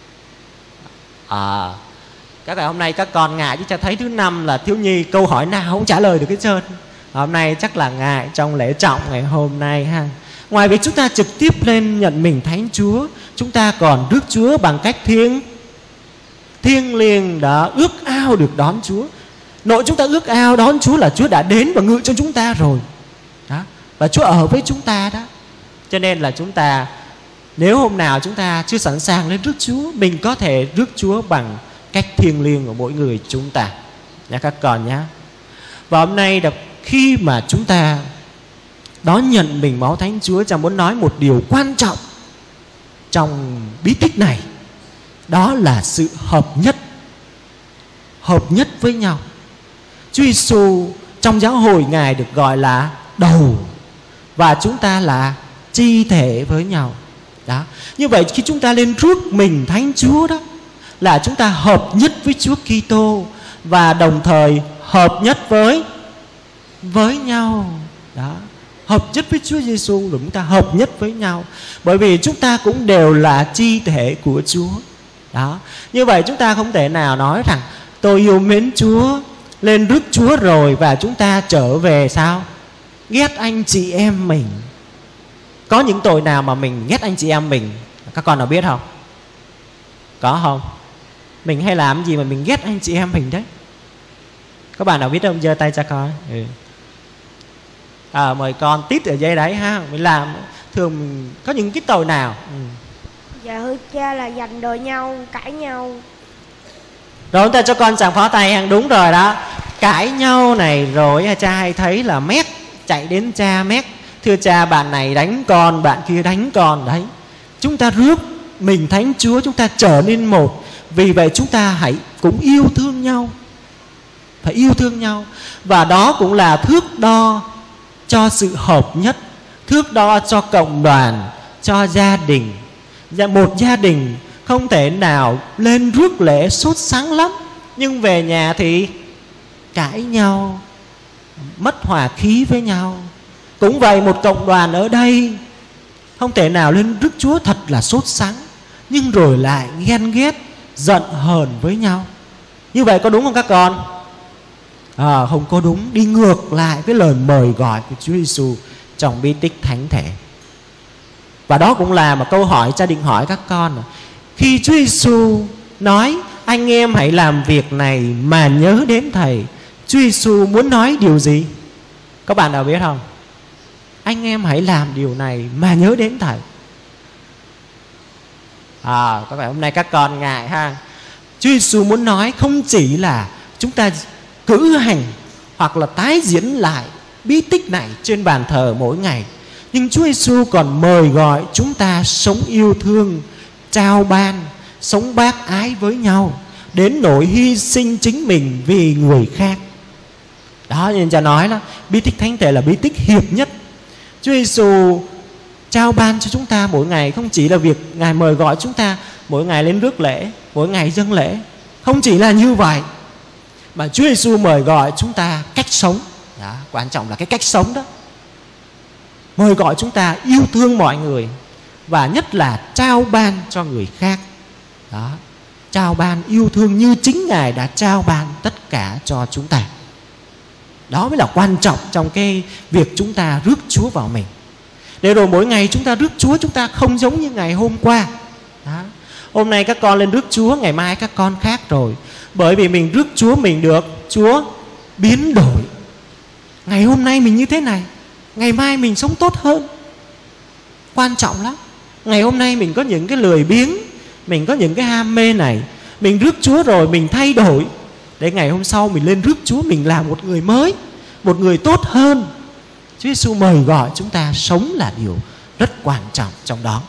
À, các ngày hôm nay các con ngại chứ cha thấy thứ năm là Thiếu Nhi câu hỏi nào không trả lời được hết trơn. Hôm nay chắc là ngại trong lễ trọng ngày hôm nay ha. Ngoài việc chúng ta trực tiếp lên nhận mình Thánh Chúa, chúng ta còn rước Chúa bằng cách thiêng thiêng liêng đã ước ao được đón Chúa. Nội chúng ta ước ao đón Chúa là Chúa đã đến và ngự trong chúng ta rồi đó. Và Chúa ở với chúng ta đó. Cho nên là chúng ta, nếu hôm nào chúng ta chưa sẵn sàng lên rước Chúa, mình có thể rước Chúa bằng cách thiêng liêng của mỗi người chúng ta nha các con nhé. Và hôm nay là khi mà chúng ta đón nhận mình máu Thánh Chúa, cha muốn nói một điều quan trọng trong bí tích này. Đó là sự hợp nhất. Hợp nhất với nhau. Chúa Giêsu trong giáo hội Ngài được gọi là đầu, và chúng ta là chi thể với nhau đó. Như vậy khi chúng ta lên rước mình Thánh Chúa đó, là chúng ta hợp nhất với Chúa Kitô và đồng thời hợp nhất với với nhau đó. Hợp nhất với Chúa Giêsu rồi chúng ta hợp nhất với nhau, bởi vì chúng ta cũng đều là chi thể của Chúa đó. Như vậy chúng ta không thể nào nói rằng tôi yêu mến Chúa, lên rước Chúa rồi và chúng ta trở về sao ghét anh chị em mình. Có những tội nào mà mình ghét anh chị em mình? Các con nào biết không? Có không? Mình hay làm gì mà mình ghét anh chị em mình đấy? Các bạn nào biết không? Giơ tay cho coi. Ừ. À, mời con tít ở dây đấy ha. Mình làm thường mình có những cái tội nào? Ừ. Dạ thưa cha là giành đồ nhau, cãi nhau. Rồi chúng ta cho con sàng phó tay hàng đúng rồi đó. cãi nhau này rồi cha hay thấy là mét chạy đến cha mét: thưa cha, bạn này đánh con, bạn kia đánh con. Đấy, chúng ta rước mình Thánh Chúa, chúng ta trở nên một. Vì vậy chúng ta hãy cũng yêu thương nhau, phải yêu thương nhau. Và đó cũng là thước đo cho sự hợp nhất, thước đo cho cộng đoàn, cho gia đình. Một gia đình không thể nào lên rước lễ sốt sắng lắm, nhưng về nhà thì cãi nhau, mất hòa khí với nhau. Cũng vậy, một cộng đoàn ở đây không thể nào lên rước Chúa thật là sốt sắng, nhưng rồi lại ghen ghét, giận hờn với nhau. Như vậy có đúng không các con? À, không có đúng, đi ngược lại với lời mời gọi của Chúa Giêsu trong bí tích thánh thể. Và đó cũng là một câu hỏi cha định hỏi các con. Khi Chúa Giêsu nói anh em hãy làm việc này mà nhớ đến Thầy, Chúa Giêsu muốn nói điều gì? Các bạn nào biết không? Anh em hãy làm điều này mà nhớ đến Thầy. À, có phải hôm nay các con ngại ha? Chúa Giêsu muốn nói không chỉ là chúng ta cử hành hoặc là tái diễn lại bí tích này trên bàn thờ mỗi ngày, nhưng Chúa Giêsu còn mời gọi chúng ta sống yêu thương, trao ban, sống bác ái với nhau, đến nỗi hy sinh chính mình vì người khác. Đó, nên cha nói là bí tích thánh thể là bí tích hiệp nhất. Chúa Giêsu trao ban cho chúng ta mỗi ngày không chỉ là việc Ngài mời gọi chúng ta mỗi ngày lên rước lễ, mỗi ngày dâng lễ. Không chỉ là như vậy, mà Chúa Giêsu mời gọi chúng ta cách sống. Đó, quan trọng là cái cách sống đó. Mời gọi chúng ta yêu thương mọi người, và nhất là trao ban cho người khác. Đó, trao ban yêu thương như chính Ngài đã trao ban tất cả cho chúng ta. Đó mới là quan trọng trong cái việc chúng ta rước Chúa vào mình. Để rồi mỗi ngày chúng ta rước Chúa, chúng ta không giống như ngày hôm qua. Đó, hôm nay các con lên rước Chúa, ngày mai các con khác rồi. Bởi vì mình rước Chúa, mình được Chúa biến đổi. Ngày hôm nay mình như thế này, ngày mai mình sống tốt hơn. Quan trọng lắm. Ngày hôm nay mình có những cái lười biếng, mình có những cái ham mê này, mình rước Chúa rồi mình thay đổi, để ngày hôm sau mình lên rước Chúa, mình là một người mới, một người tốt hơn. Chúa Giêsu mời gọi chúng ta sống là điều rất quan trọng trong đó.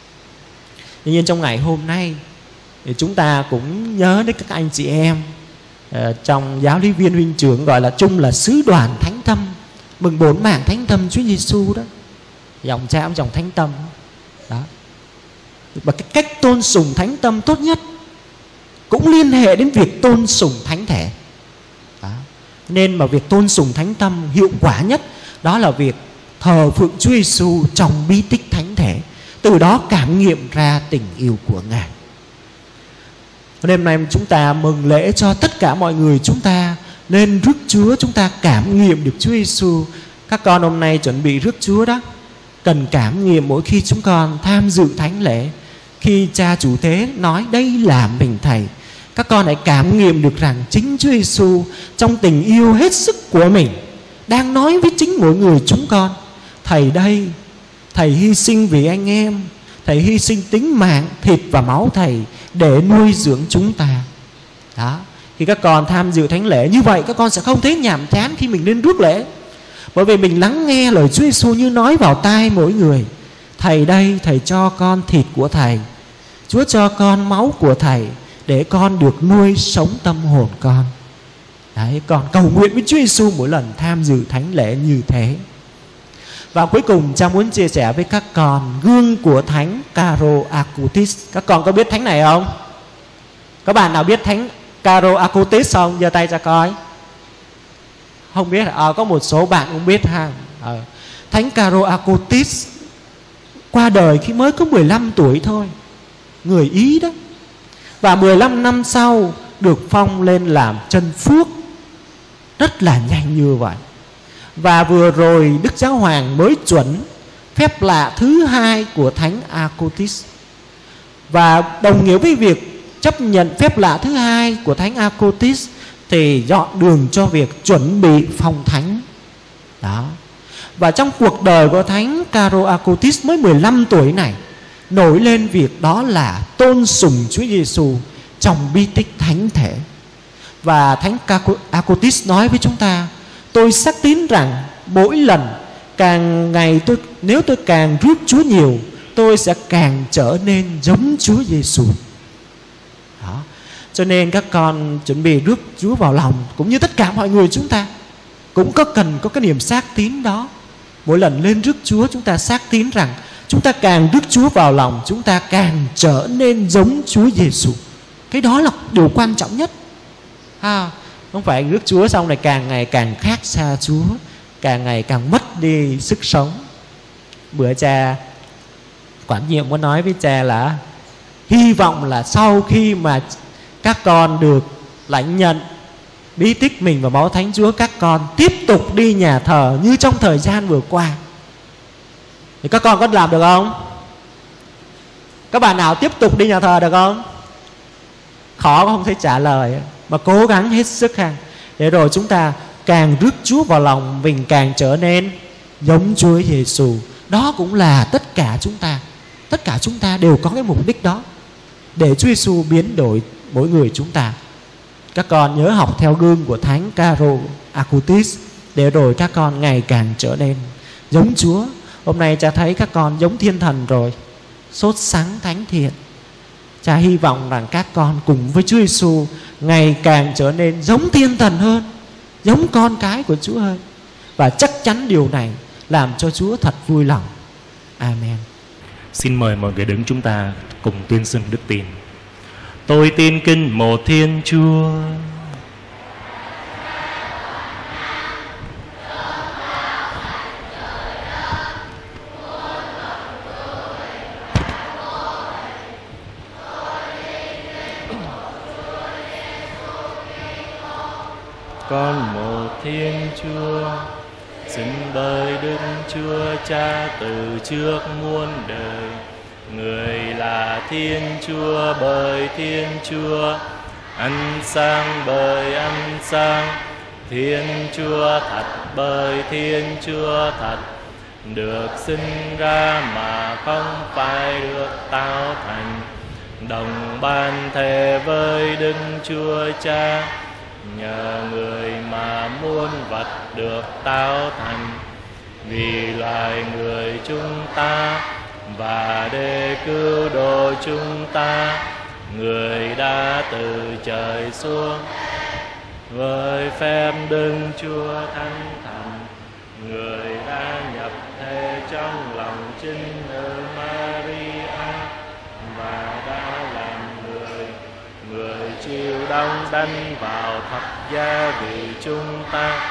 Tuy nhiên trong ngày hôm nay thì chúng ta cũng nhớ đến các anh chị em uh, trong giáo lý viên huynh trưởng gọi là chung là sứ đoàn thánh tâm, mừng bốn mảng thánh tâm Chúa Giêsu đó, dòng cha dòng thánh tâm đó. Và cái cách tôn sùng thánh tâm tốt nhất cũng liên hệ đến việc tôn sùng thánh thể đó. Nên mà việc tôn sùng thánh tâm hiệu quả nhất đó là việc thờ phượng Chúa Giêsu trong bí tích thánh thể, từ đó cảm nghiệm ra tình yêu của Ngài. Đêm nay chúng ta mừng lễ cho tất cả mọi người, chúng ta nên rước Chúa, chúng ta cảm nghiệm được Chúa Giêsu. Các con hôm nay chuẩn bị rước Chúa đó, cần cảm nghiệm mỗi khi chúng con tham dự thánh lễ, khi cha chủ tế nói đây là mình Thầy, các con hãy cảm nghiệm được rằng chính Chúa Giêsu trong tình yêu hết sức của mình đang nói với chính mỗi người chúng con: Thầy đây, Thầy hy sinh vì anh em, Thầy hy sinh tính mạng, thịt và máu Thầy để nuôi dưỡng chúng ta. Đó, khi các con tham dự thánh lễ như vậy, các con sẽ không thấy nhàm chán khi mình lên rước lễ, bởi vì mình lắng nghe lời Chúa Giêsu như nói vào tai mỗi người: Thầy đây, Thầy cho con thịt của Thầy, Chúa cho con máu của Thầy để con được nuôi sống tâm hồn con. Đấy, con cầu nguyện với Chúa Giêsu mỗi lần tham dự thánh lễ như thế. Và cuối cùng cha muốn chia sẻ với các con gương của Thánh Caro Acutis. Các con có biết thánh này không? Các bạn nào biết Thánh Caro Acutis không? Giơ tay ra coi. Không biết à, có một số bạn cũng biết ha. À, Thánh Caro Acutis qua đời khi mới có mười lăm tuổi thôi, người Ý đó. Và mười lăm năm sau được phong lên làm chân phước, rất là nhanh như vậy. Và vừa rồi Đức Giáo Hoàng mới chuẩn phép lạ thứ hai của Thánh Acutis. Và đồng nghĩa với việc chấp nhận phép lạ thứ hai của Thánh Acutis thì dọn đường cho việc chuẩn bị phong thánh. Đó. Và trong cuộc đời của Thánh Caro Acutis mới mười lăm tuổi này, nổi lên việc đó là tôn sùng Chúa Giêsu trong bí tích thánh thể. Và Thánh Akotis nói với chúng ta: tôi xác tín rằng mỗi lần càng ngày tôi nếu tôi càng rước Chúa nhiều, tôi sẽ càng trở nên giống Chúa Giêsu. Đó. Cho nên các con chuẩn bị rước Chúa vào lòng, cũng như tất cả mọi người chúng ta cũng có cần có cái niềm xác tín đó. Mỗi lần lên rước Chúa, chúng ta xác tín rằng chúng ta càng rước Chúa vào lòng, chúng ta càng trở nên giống Chúa Giêsu. Cái đó là điều quan trọng nhất. À, không phải rước Chúa xong này càng ngày càng khác xa Chúa, càng ngày càng mất đi sức sống. Bữa cha quản nhiệm có nói với cha là hy vọng là sau khi mà các con được lãnh nhận bí tích mình và máu Thánh Chúa, các con tiếp tục đi nhà thờ như trong thời gian vừa qua. Thì các con có làm được không? Các bạn nào tiếp tục đi nhà thờ được không? Khó không thể trả lời, mà cố gắng hết sức ha. Để rồi chúng ta càng rước Chúa vào lòng, mình càng trở nên giống Chúa Giêsu. Đó cũng là tất cả chúng ta. Tất cả chúng ta đều có cái mục đích đó, để Chúa Giêsu biến đổi mỗi người chúng ta. Các con nhớ học theo gương của Thánh Caro Acutis, để rồi các con ngày càng trở nên giống Chúa. Hôm nay cha thấy các con giống thiên thần rồi, sốt sắng thánh thiện. Cha hy vọng rằng các con cùng với Chúa Giêsu ngày càng trở nên giống thiên thần hơn, giống con cái của Chúa hơn. Và chắc chắn điều này làm cho Chúa thật vui lòng. Amen. Xin mời mọi người đứng, chúng ta cùng tuyên xưng đức tin. Tôi tin kinh một Thiên Chúa. Con một Thiên Chúa, xưng bởi Đức Chúa Cha từ trước muôn đời. Người là Thiên Chúa bởi Thiên Chúa, ăn sang bởi ăn sang, Thiên Chúa thật bởi Thiên Chúa thật, được sinh ra mà không phải được tạo thành, đồng ban thề với Đức Chúa Cha. Nhờ người mà muôn vật được tạo thành, vì loài người chúng ta và để cứu độ chúng ta, người đã từ trời xuống với phép Đức Chúa Thánh Thần. Người đã nhập thể trong lòng chính nữ Maria và đã làm người. Người chịu đóng đinh vào thập giá vì chúng ta.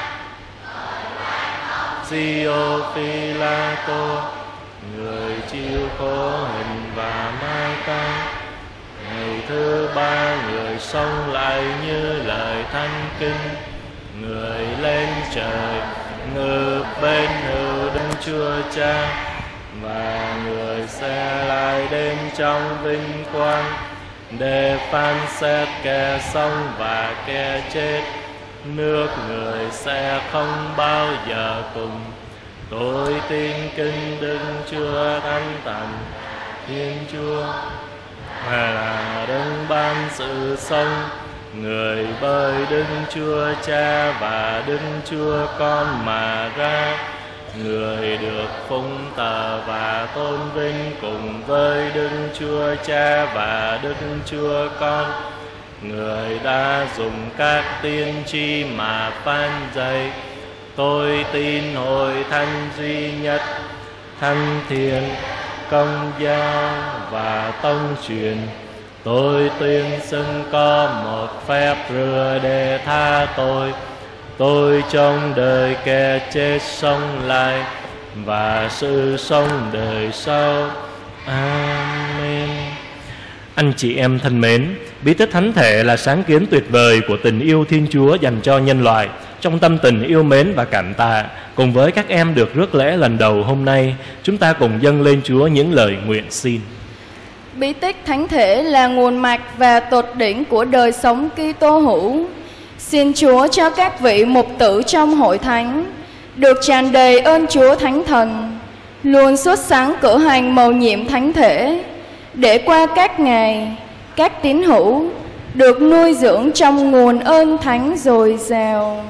Gio Phi-la-tô, người chịu khổ hình và mang tang. Ngày thứ ba người sống lại như lời thánh kinh. Người lên trời ngự bên hữu Đức Chúa Cha, và người sẽ lại đến trong vinh quang để phán xét kẻ sống và kẻ chết. Nước người sẽ không bao giờ cùng. Tôi tin kinh Đức Chúa Thánh Thần, Thiên Chúa là đấng ban sự sống, người bởi Đức Chúa Cha và Đức Chúa Con mà ra. Người được phụng thờ và tôn vinh cùng với Đức Chúa Cha và Đức Chúa Con. Người đã dùng các tiên tri mà phán dạy. Tôi tin hội thánh duy nhất, thánh thiện, công giáo và tông truyền. Tôi tuyên xưng có một phép rửa để tha tội. Tôi trong đời kẻ chết sống lại và sự sống đời sau. Amen. Anh chị em thân mến, bí tích thánh thể là sáng kiến tuyệt vời của tình yêu Thiên Chúa dành cho nhân loại. Trong tâm tình yêu mến và cảm tạ, cùng với các em được rước lễ lần đầu hôm nay, chúng ta cùng dâng lên Chúa những lời nguyện xin. Bí tích thánh thể là nguồn mạch và tột đỉnh của đời sống Kitô hữu. Xin Chúa cho các vị mục tử trong hội thánh được tràn đầy ơn Chúa Thánh Thần, luôn xuất sáng cử hành mầu nhiệm thánh thể, để qua các ngày, các tín hữu được nuôi dưỡng trong nguồn ơn thánh dồi dào.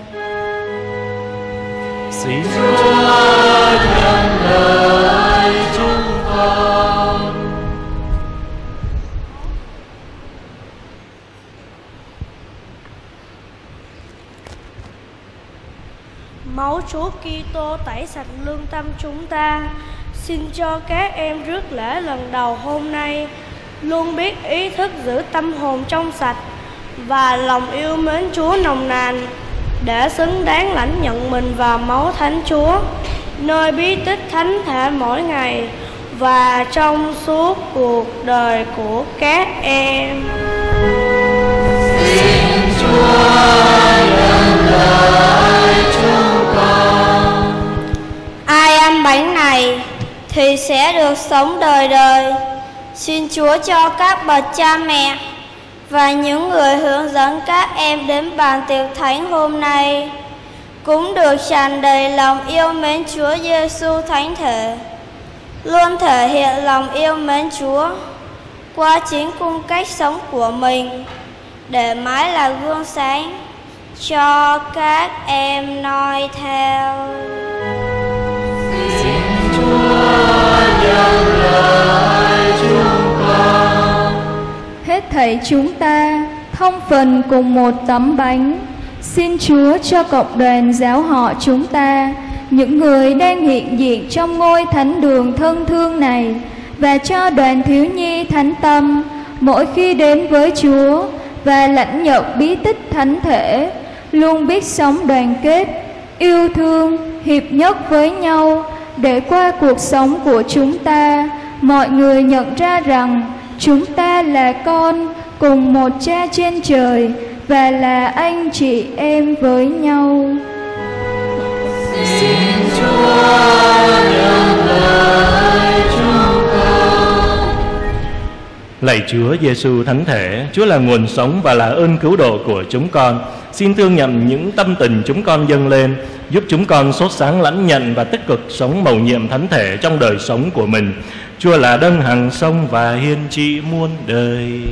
Xin Chúa nhận lời chúng con. Máu Chúa Kitô tẩy sạch lương tâm chúng ta. Xin cho các em rước lễ lần đầu hôm nay luôn biết ý thức giữ tâm hồn trong sạch và lòng yêu mến Chúa nồng nàn, để xứng đáng lãnh nhận mình vào máu Thánh Chúa, nơi bí tích thánh thể mỗi ngày và trong suốt cuộc đời của các em. Xin Chúa nhận lời chúng con. Ai ăn bánh này thì sẽ được sống đời đời. Xin Chúa cho các bậc cha mẹ và những người hướng dẫn các em đến bàn tiệc thánh hôm nay cũng được tràn đầy lòng yêu mến Chúa Giêsu thánh thể, luôn thể hiện lòng yêu mến Chúa qua chính cung cách sống của mình, để mãi là gương sáng cho các em noi theo. Xin Chúa nhận lời chúng con. Hết thảy chúng ta thông phần cùng một tấm bánh. Xin Chúa cho cộng đoàn giáo họ chúng ta, những người đang hiện diện trong ngôi thánh đường thân thương này, và cho đoàn thiếu nhi thánh tâm mỗi khi đến với Chúa và lãnh nhận bí tích thánh thể, luôn biết sống đoàn kết, yêu thương, hiệp nhất với nhau, để qua cuộc sống của chúng ta, mọi người nhận ra rằng chúng ta là con cùng một Cha trên trời và là anh chị em với nhau. Xin Chúa nhận lời chúng con. Lạy Chúa Giêsu thánh thể, Chúa là nguồn sống và là ơn cứu độ của chúng con. Xin thương nhận những tâm tình chúng con dâng lên, giúp chúng con sốt sáng lãnh nhận và tích cực sống mầu nhiệm thánh thể trong đời sống của mình. Chúa là đấng hằng sống và hiên trị muôn đời.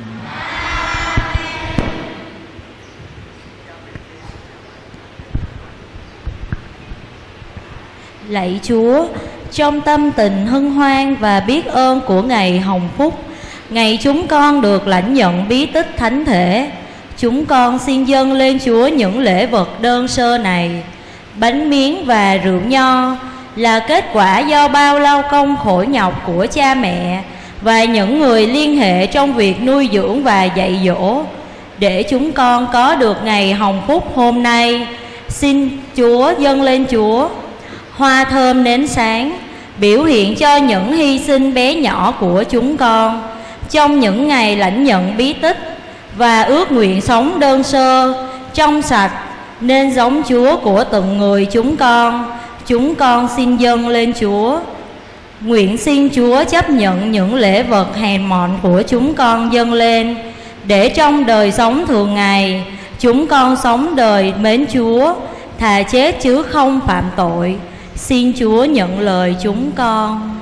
Lạy Chúa, trong tâm tình hân hoan và biết ơn của ngày hồng phúc, ngày chúng con được lãnh nhận bí tích thánh thể, chúng con xin dâng lên Chúa những lễ vật đơn sơ này. Bánh miếng và rượu nho là kết quả do bao lao công khổ nhọc của cha mẹ và những người liên hệ trong việc nuôi dưỡng và dạy dỗ, để chúng con có được ngày hồng phúc hôm nay. Xin Chúa dâng lên Chúa hoa thơm nến sáng, biểu hiện cho những hy sinh bé nhỏ của chúng con trong những ngày lãnh nhận bí tích, và ước nguyện sống đơn sơ, trong sạch nên giống Chúa của từng người chúng con. Chúng con xin dâng lên Chúa. Nguyện xin Chúa chấp nhận những lễ vật hèn mọn của chúng con dâng lên, để trong đời sống thường ngày chúng con sống đời mến Chúa, thà chết chứ không phạm tội. Xin Chúa nhận lời chúng con.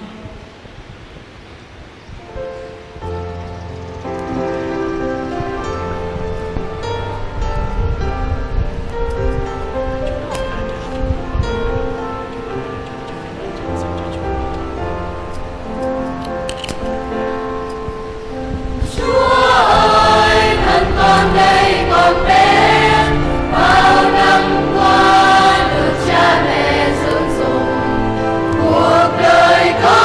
Cuộc đời con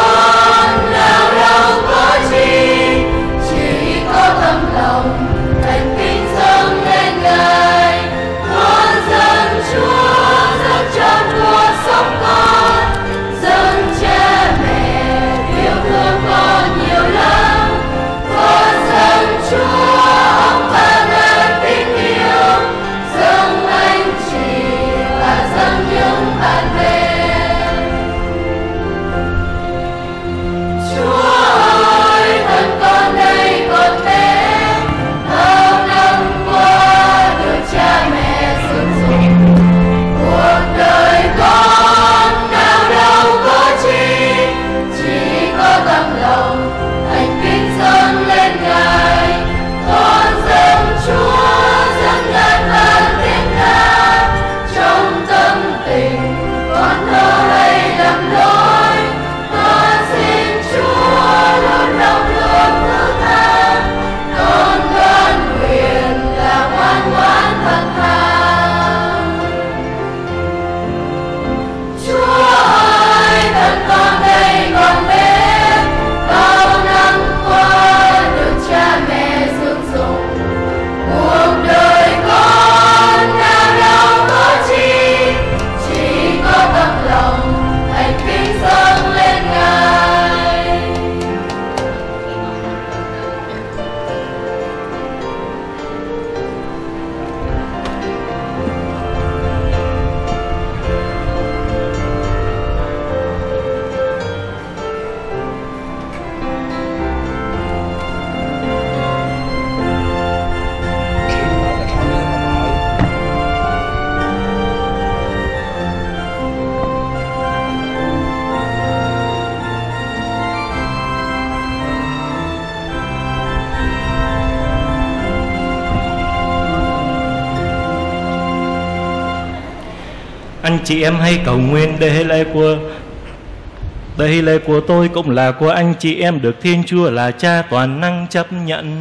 Anh chị em hãy cầu nguyện để lễ của Đây lễ của tôi cũng là của anh chị em được Thiên Chúa là Cha toàn năng chấp nhận.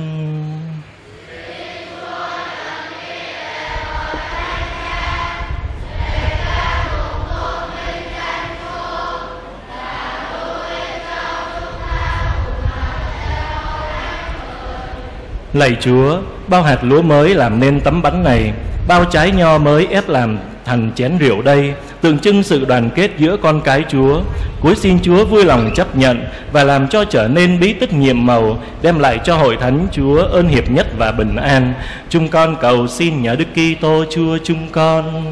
Lạy Chúa, bao hạt lúa mới làm nên tấm bánh này, bao trái nho mới ép làm thành chén rượu đây, tượng trưng sự đoàn kết giữa con cái Chúa. Cuối xin Chúa vui lòng chấp nhận và làm cho trở nên bí tích nhiệm màu, đem lại cho hội thánh Chúa ơn hiệp nhất và bình an. Chúng con cầu xin nhờ Đức Kitô Chúa chúng con.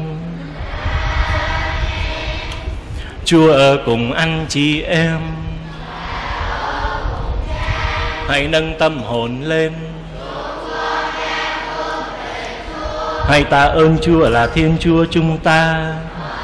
Chúa ở cùng anh chị em. Hãy nâng tâm hồn lên. Hãy tạ ơn Chúa là Thiên Chúa chúng ta.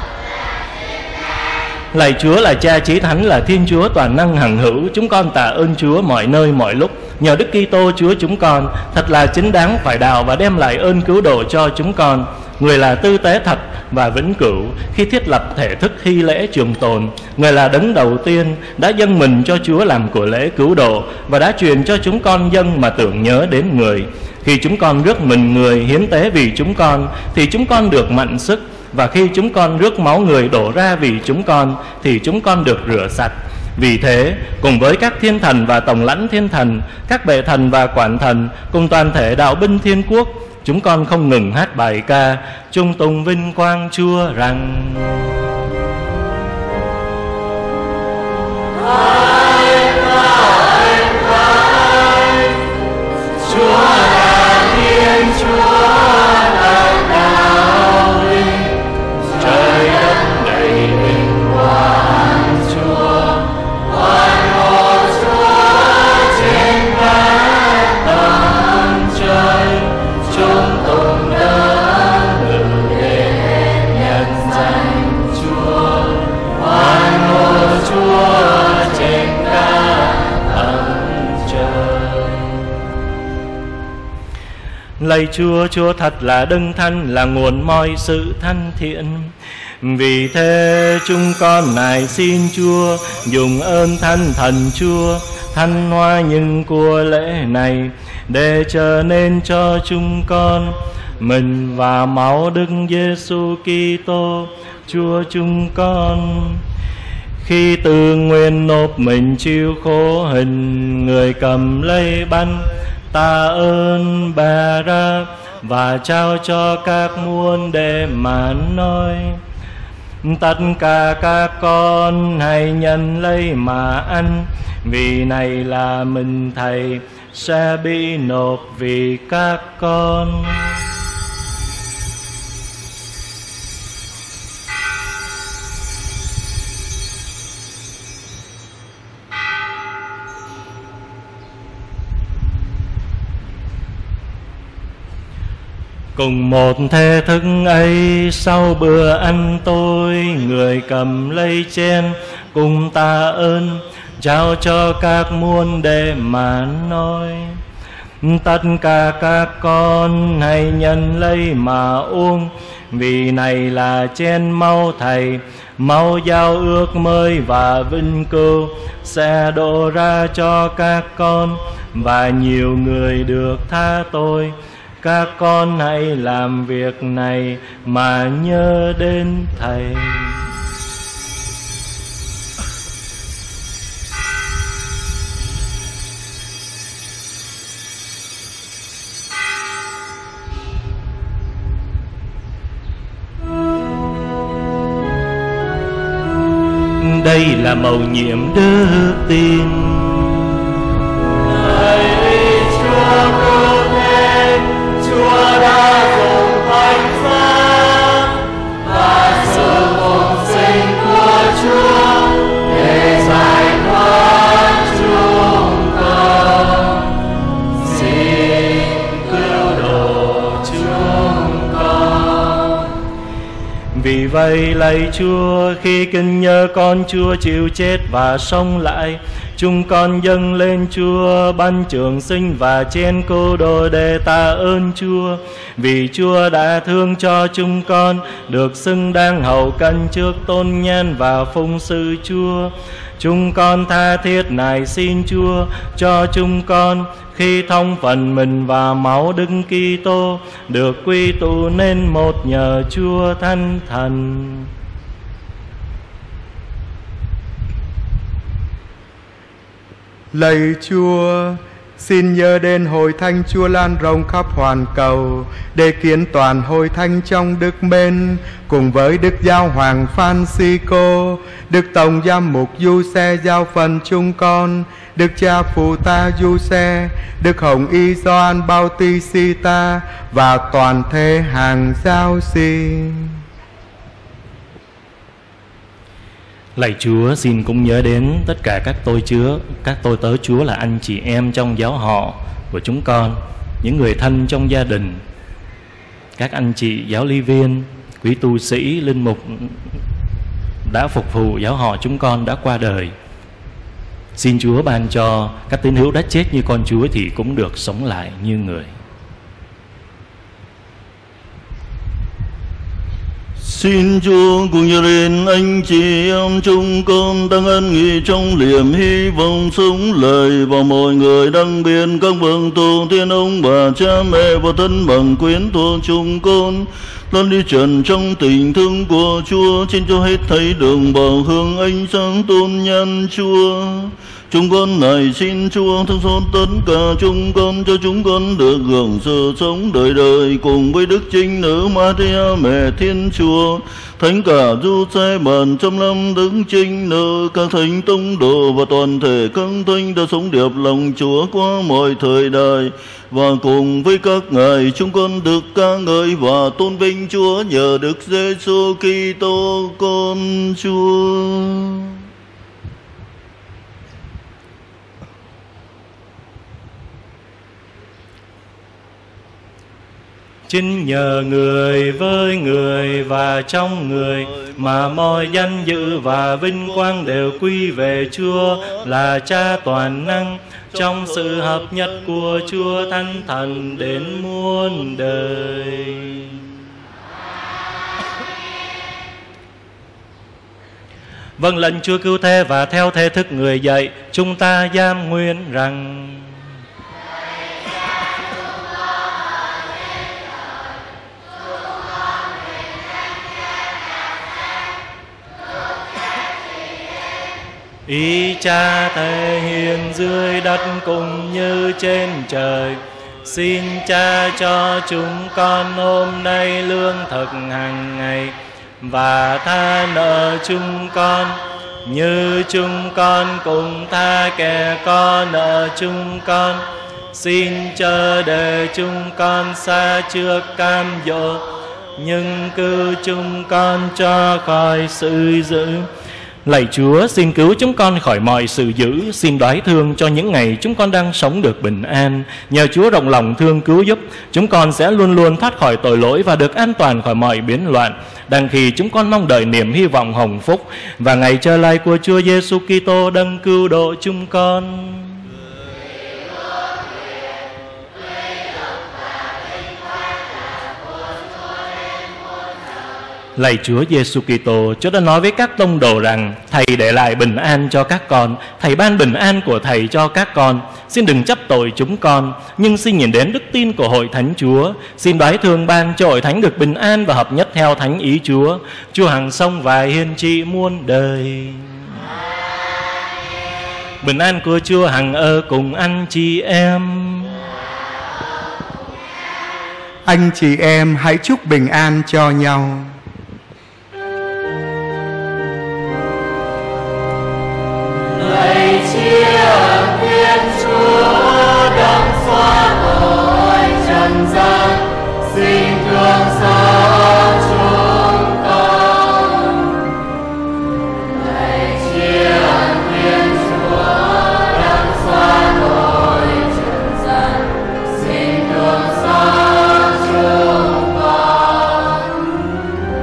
Lạy Chúa là Cha Chí Thánh, là Thiên Chúa toàn năng hằng hữu, chúng con tạ ơn Chúa mọi nơi mọi lúc. Nhờ Đức Kitô Chúa chúng con thật là chính đáng phải đạo và đem lại ơn cứu độ cho chúng con. Người là tư tế thật và vĩnh cửu khi thiết lập thể thức hy lễ trường tồn. Người là đấng đầu tiên đã dâng mình cho Chúa làm của lễ cứu độ và đã truyền cho chúng con dâng mà tưởng nhớ đến người. Khi chúng con rước mình người hiến tế vì chúng con thì chúng con được mạnh sức, và khi chúng con rước máu người đổ ra vì chúng con thì chúng con được rửa sạch. Vì thế, cùng với các thiên thần và tổng lãnh thiên thần, các bệ thần và quản thần, cùng toàn thể đạo binh thiên quốc, chúng con không ngừng hát bài ca trung tùng vinh quang Chúa rằng: Chúa là Thiên Chúa là đạo linh, trời đất đầy vinh quang Chúa, oan hồn Chúa trên các tầng trời, chúng tùng đấng ngự đến nhân danh Chúa, oan hồn Chúa trên các tầng trời. Lạy Chúa, Chúa thật là đấng thánh, là nguồn mọi sự thanh thiện. Vì thế chúng con nài xin Chúa dùng ơn Thánh Thần Chúa thánh hóa những của lễ này, để trở nên cho chúng con mình và máu Đức Giêsu Kitô Chúa chúng con. Khi tự nguyện nộp mình chịu khổ hình, người cầm lấy bánh tạ ơn bà ra và trao cho các muôn để mà nói: tất cả các con hãy nhận lấy mà ăn, vì này là mình Thầy sẽ bị nộp vì các con. Cùng một thể thức ấy, sau bữa ăn tôi, người cầm lấy chén cùng tạ ơn, trao cho các muôn để mà nói: tất cả các con hãy nhận lấy mà uống, vì này là chén máu Thầy, máu giao ước mới và vinh cửu, sẽ đổ ra cho các con và nhiều người được tha tội. Các con hãy làm việc này mà nhớ đến Thầy. Đây là mầu nhiệm đức tin. Chúa đã dùng thánh giá và sự phục sinh của Chúa để giải thoát chúng con. Xin cứu độ chúng con. Vì vậy lạy Chúa, khi kinh nhớ con Chúa chịu chết và sống lại, Chúng con dâng lên Chúa ban trường sinh và trên cô đồ để tạ ơn Chúa, vì Chúa đã thương cho chúng con được xứng đáng hầu cân trước tôn nhan và phụng sự Chúa. Chúng con tha thiết nài xin Chúa cho chúng con khi thông phần mình và máu Đức Kitô được quy tụ nên một nhờ Chúa Thánh Thần. Lạy Chúa, xin nhớ đến hội thánh Chúa lan rộng khắp hoàn cầu để kiến toàn hội thánh trong đức mến, cùng với Đức Giáo hoàng Francisco, Đức Tổng Giám mục Giuse giao phần chúng con, Đức Cha Phụ tá Giuse, Đức Hồng Y Gioan Bautista và toàn thể hàng giáo sĩ. Lạy Chúa, xin cũng nhớ đến tất cả các tôi chứa, các tôi tớ Chúa là anh chị em trong giáo họ của chúng con, những người thân trong gia đình, các anh chị giáo lý viên, quý tu sĩ, linh mục đã phục vụ giáo họ chúng con đã qua đời. Xin Chúa ban cho các tín hữu đã chết như con Chúa thì cũng được sống lại như người. Xin Chúa cùng nhớ đến anh chị em chúng con đang ân nghỉ trong niềm hy vọng sống lại, và mọi người đang biến các bậc tổ tiên ông bà cha mẹ và thân bằng quyến thuộc chúng con luôn đi trần trong tình thương của Chúa. Xin cho hết thấy đường bảo hương ánh sáng tôn nhan Chúa. Chúng con này xin Chúa thương xót tất cả chúng con, cho chúng con được hưởng sự sống đời đời cùng với Đức Trinh Nữ Maria mẹ Thiên Chúa, Thánh cả Giuse bản trăm năm Đức Trinh Nữ, các thánh tông đồ và toàn thể các thánh đã sống đẹp lòng Chúa qua mọi thời đại. Và cùng với các ngài chúng con được ca ngợi và tôn vinh Chúa nhờ Đức Giêsu Kitô con Chúa. Chính nhờ người với người và trong người mà mọi danh dự và vinh quang đều quy về Chúa là Cha toàn năng, trong sự hợp nhất của Chúa Thánh Thần đến muôn đời. Vâng lệnh Chúa cứu thế và theo thế thức người dạy, chúng ta giam nguyện rằng: Ý Cha thể hiện dưới đất cũng như trên trời. Xin Cha cho chúng con hôm nay lương thực hàng ngày, và tha nợ chúng con như chúng con cũng tha kẻ có nợ chúng con. Xin chớ để chúng con xa trước cam dỗ, nhưng cứu chúng con cho khỏi sự dữ. Lạy Chúa, xin cứu chúng con khỏi mọi sự dữ. Xin đoái thương cho những ngày chúng con đang sống được bình an. Nhờ Chúa rộng lòng thương cứu giúp, chúng con sẽ luôn luôn thoát khỏi tội lỗi và được an toàn khỏi mọi biến loạn. Đang khi chúng con mong đợi niềm hy vọng hồng phúc và ngày trở lại của Chúa Giêsu Kitô đấng cứu độ chúng con. Lạy Chúa Giêsu Kitô, Chúa đã nói với các tông đồ rằng Thầy để lại bình an cho các con, Thầy ban bình an của Thầy cho các con. Xin đừng chấp tội chúng con, nhưng xin nhìn đến đức tin của hội thánh Chúa. Xin đoái thương ban cho hội thánh được bình an và hợp nhất theo thánh ý Chúa. Chúa hằng sống và hiên trị muôn đời. Bình an của Chúa hằng ở cùng anh chị em. Anh chị em hãy chúc bình an cho nhau. Lạy Thiên Chúa đấng xóa tội trần gian, xin thương xót chúng con. Lạy Thiên Chúa đấng xóa tội trần gian, xin thương xót chúng con.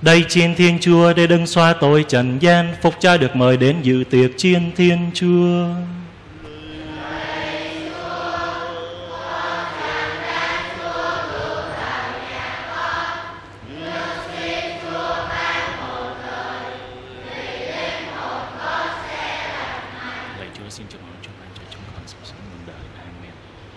Đây chiên Thiên Chúa để đấng xóa tội trần gian, phúc Cha được mời đến dự tiệc chiên Thiên Chúa. Xin chúc mừng Chúa ban cho chúng con sự sống muôn đời. Amen.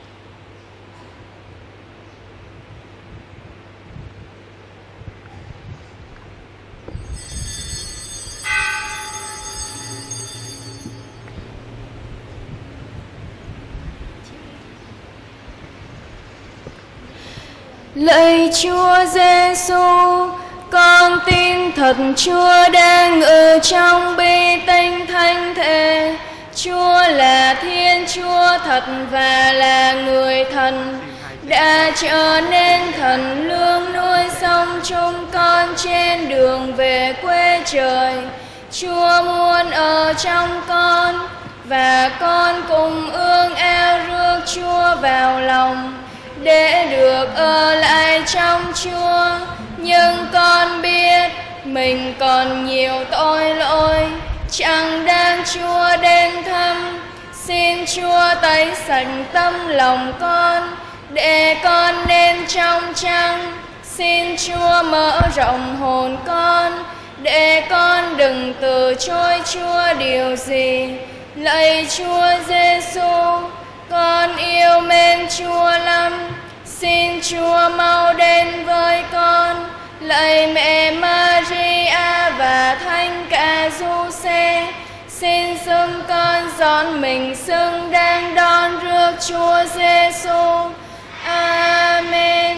Lạy Chúa Giêsu, con tin thật Chúa đang ở trong bi tinh thánh thể. Chúa là Thiên Chúa thật và là người thần, đã trở nên thần lương nuôi sống chúng con trên đường về quê trời. Chúa muốn ở trong con và con cùng ương ao rước Chúa vào lòng để được ở lại trong Chúa. Nhưng con biết mình còn nhiều tội lỗi, chẳng đáng Chúa đến thăm. Xin Chúa tẩy sạch tâm lòng con để con nên trong trắng. Xin Chúa mở rộng hồn con để con đừng từ chối Chúa điều gì. Lạy Chúa Giêsu, con yêu mến Chúa lắm. Xin Chúa mau đến với con. Lạy mẹ Maria và thánh cả Giuse, xin xưng con dọn mình xứng đáng đón rước Chúa Giêsu. Amen.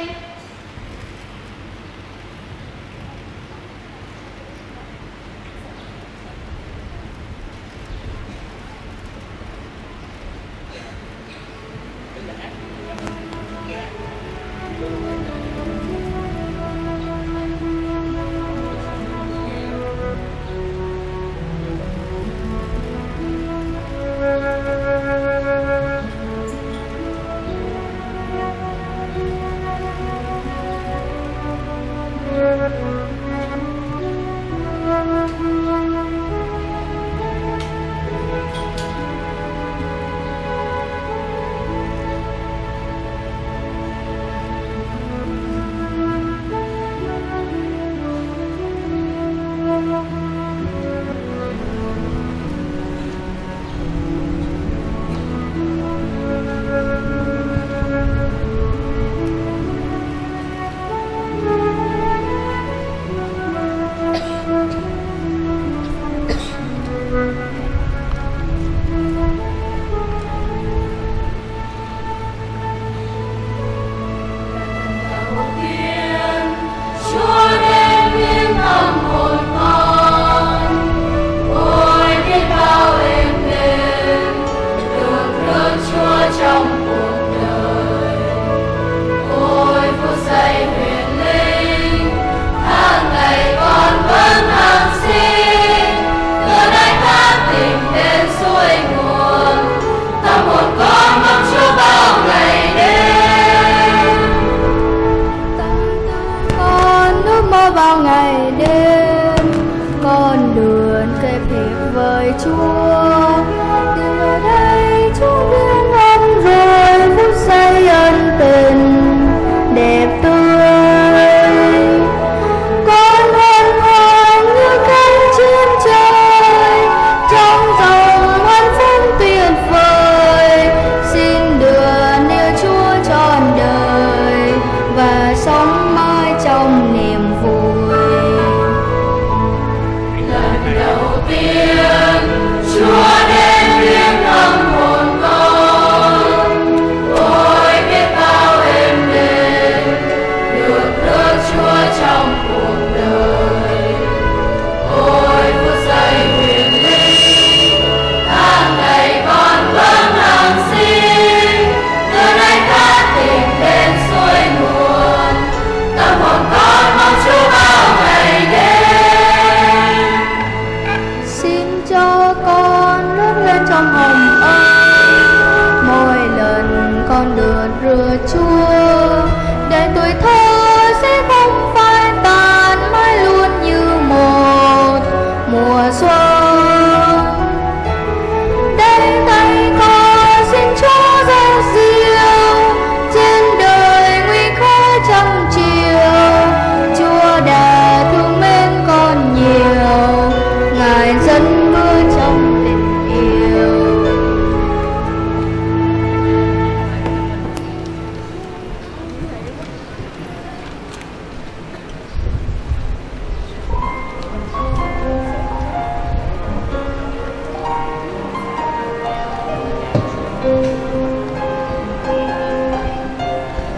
Chúa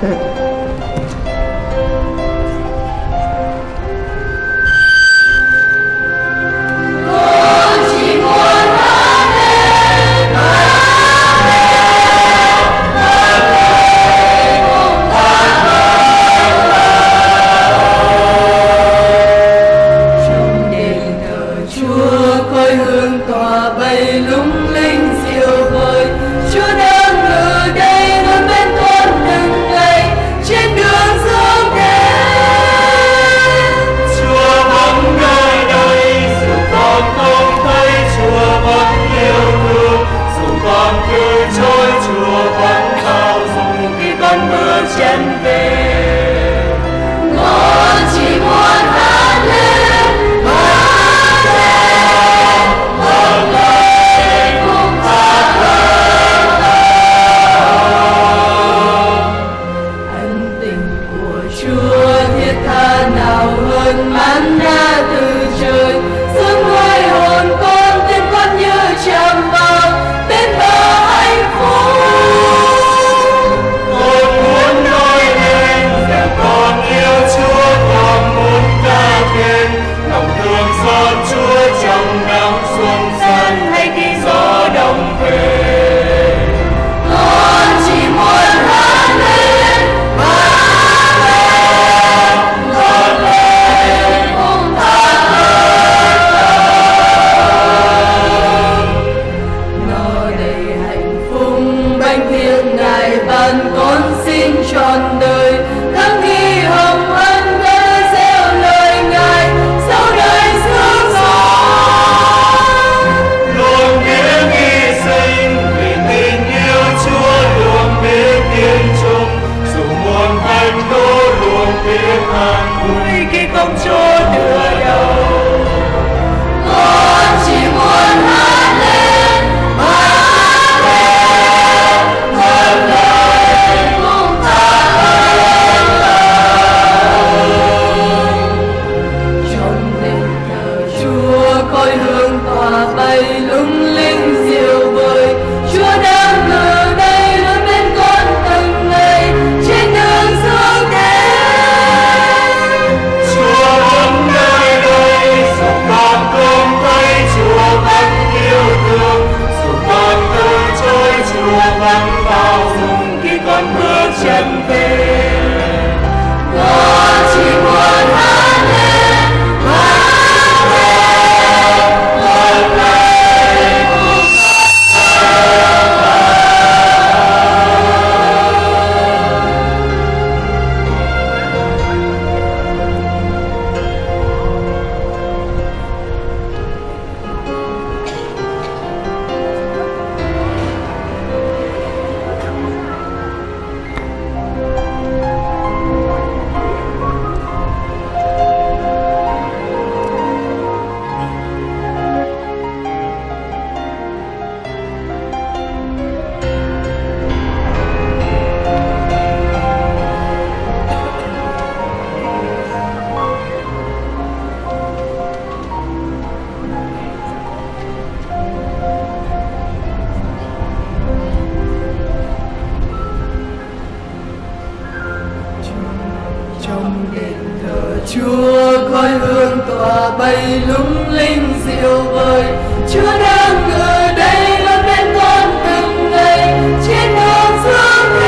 Chúa khói hương tỏa bay lung linh diệu vời. Chúa đang ở đây luôn bên con từng ngày trên đường dương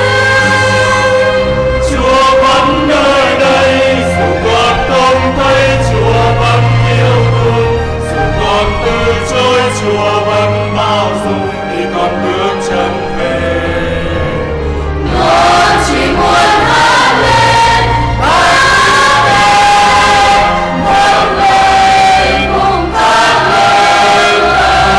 thế. Chúa vẫn nơi đây dù con không thấy, Chúa vẫn yêu thương dù con từ chối, Chúa vẫn bao dung khi con bước chân về. Con chỉ muốn hát lên hát lên một lời cùng ta lời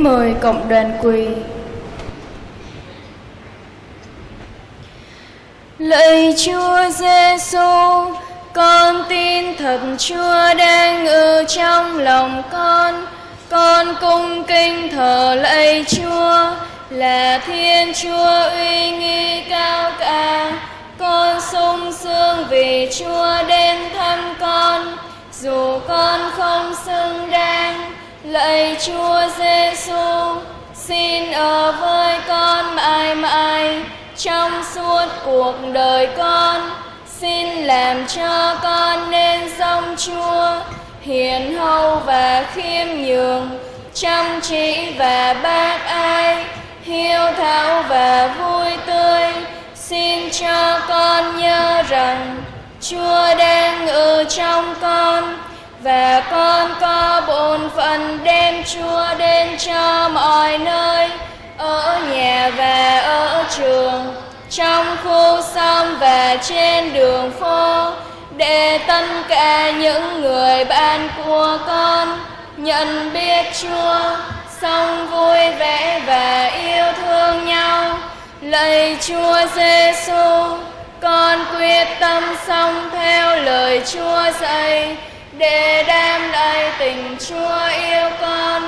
mời cộng đoàn quỳ. Lạy Chúa Giêsu, con tin thật Chúa đang ở trong lòng con. Con cung kính thờ lạy Chúa là Thiên Chúa uy nghi cao cả. Con sung sướng vì Chúa đến thăm con, dù con không xứng đáng. Lạy Chúa Giêsu, xin ở với con mãi mãi trong suốt cuộc đời con. Xin làm cho con nên giống Chúa, hiền hậu và khiêm nhường, chăm chỉ và bác ái, hiếu thảo và vui tươi. Xin cho con nhớ rằng Chúa đang ở trong con, và con có bổn phận đem Chúa đến cho mọi nơi, ở nhà và ở trường, trong khu xóm và trên đường phố, để tất cả những người bạn của con nhận biết Chúa, sống vui vẻ và yêu thương nhau. Lạy Chúa Giêsu, con quyết tâm sống theo lời Chúa dạy, để đem lại tình Chúa yêu con.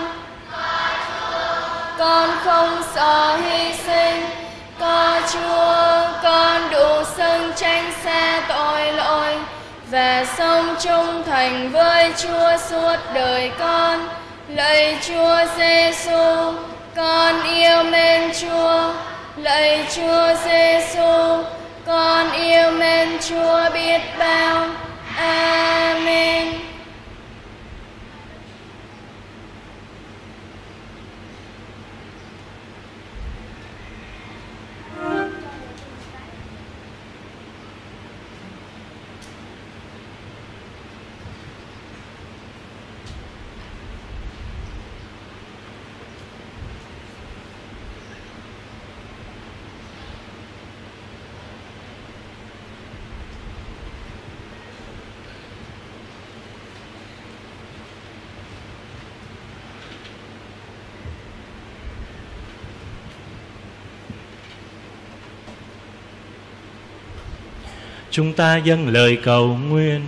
Con không sợ hy sinh, có Chúa con đủ sức tránh xa tội lỗi, và sống trung thành với Chúa suốt đời con. Lạy Chúa Giêsu, con yêu mến Chúa. Lạy Chúa Giêsu, con yêu mến Chúa biết bao. Amen. Chúng ta dâng lời cầu nguyện.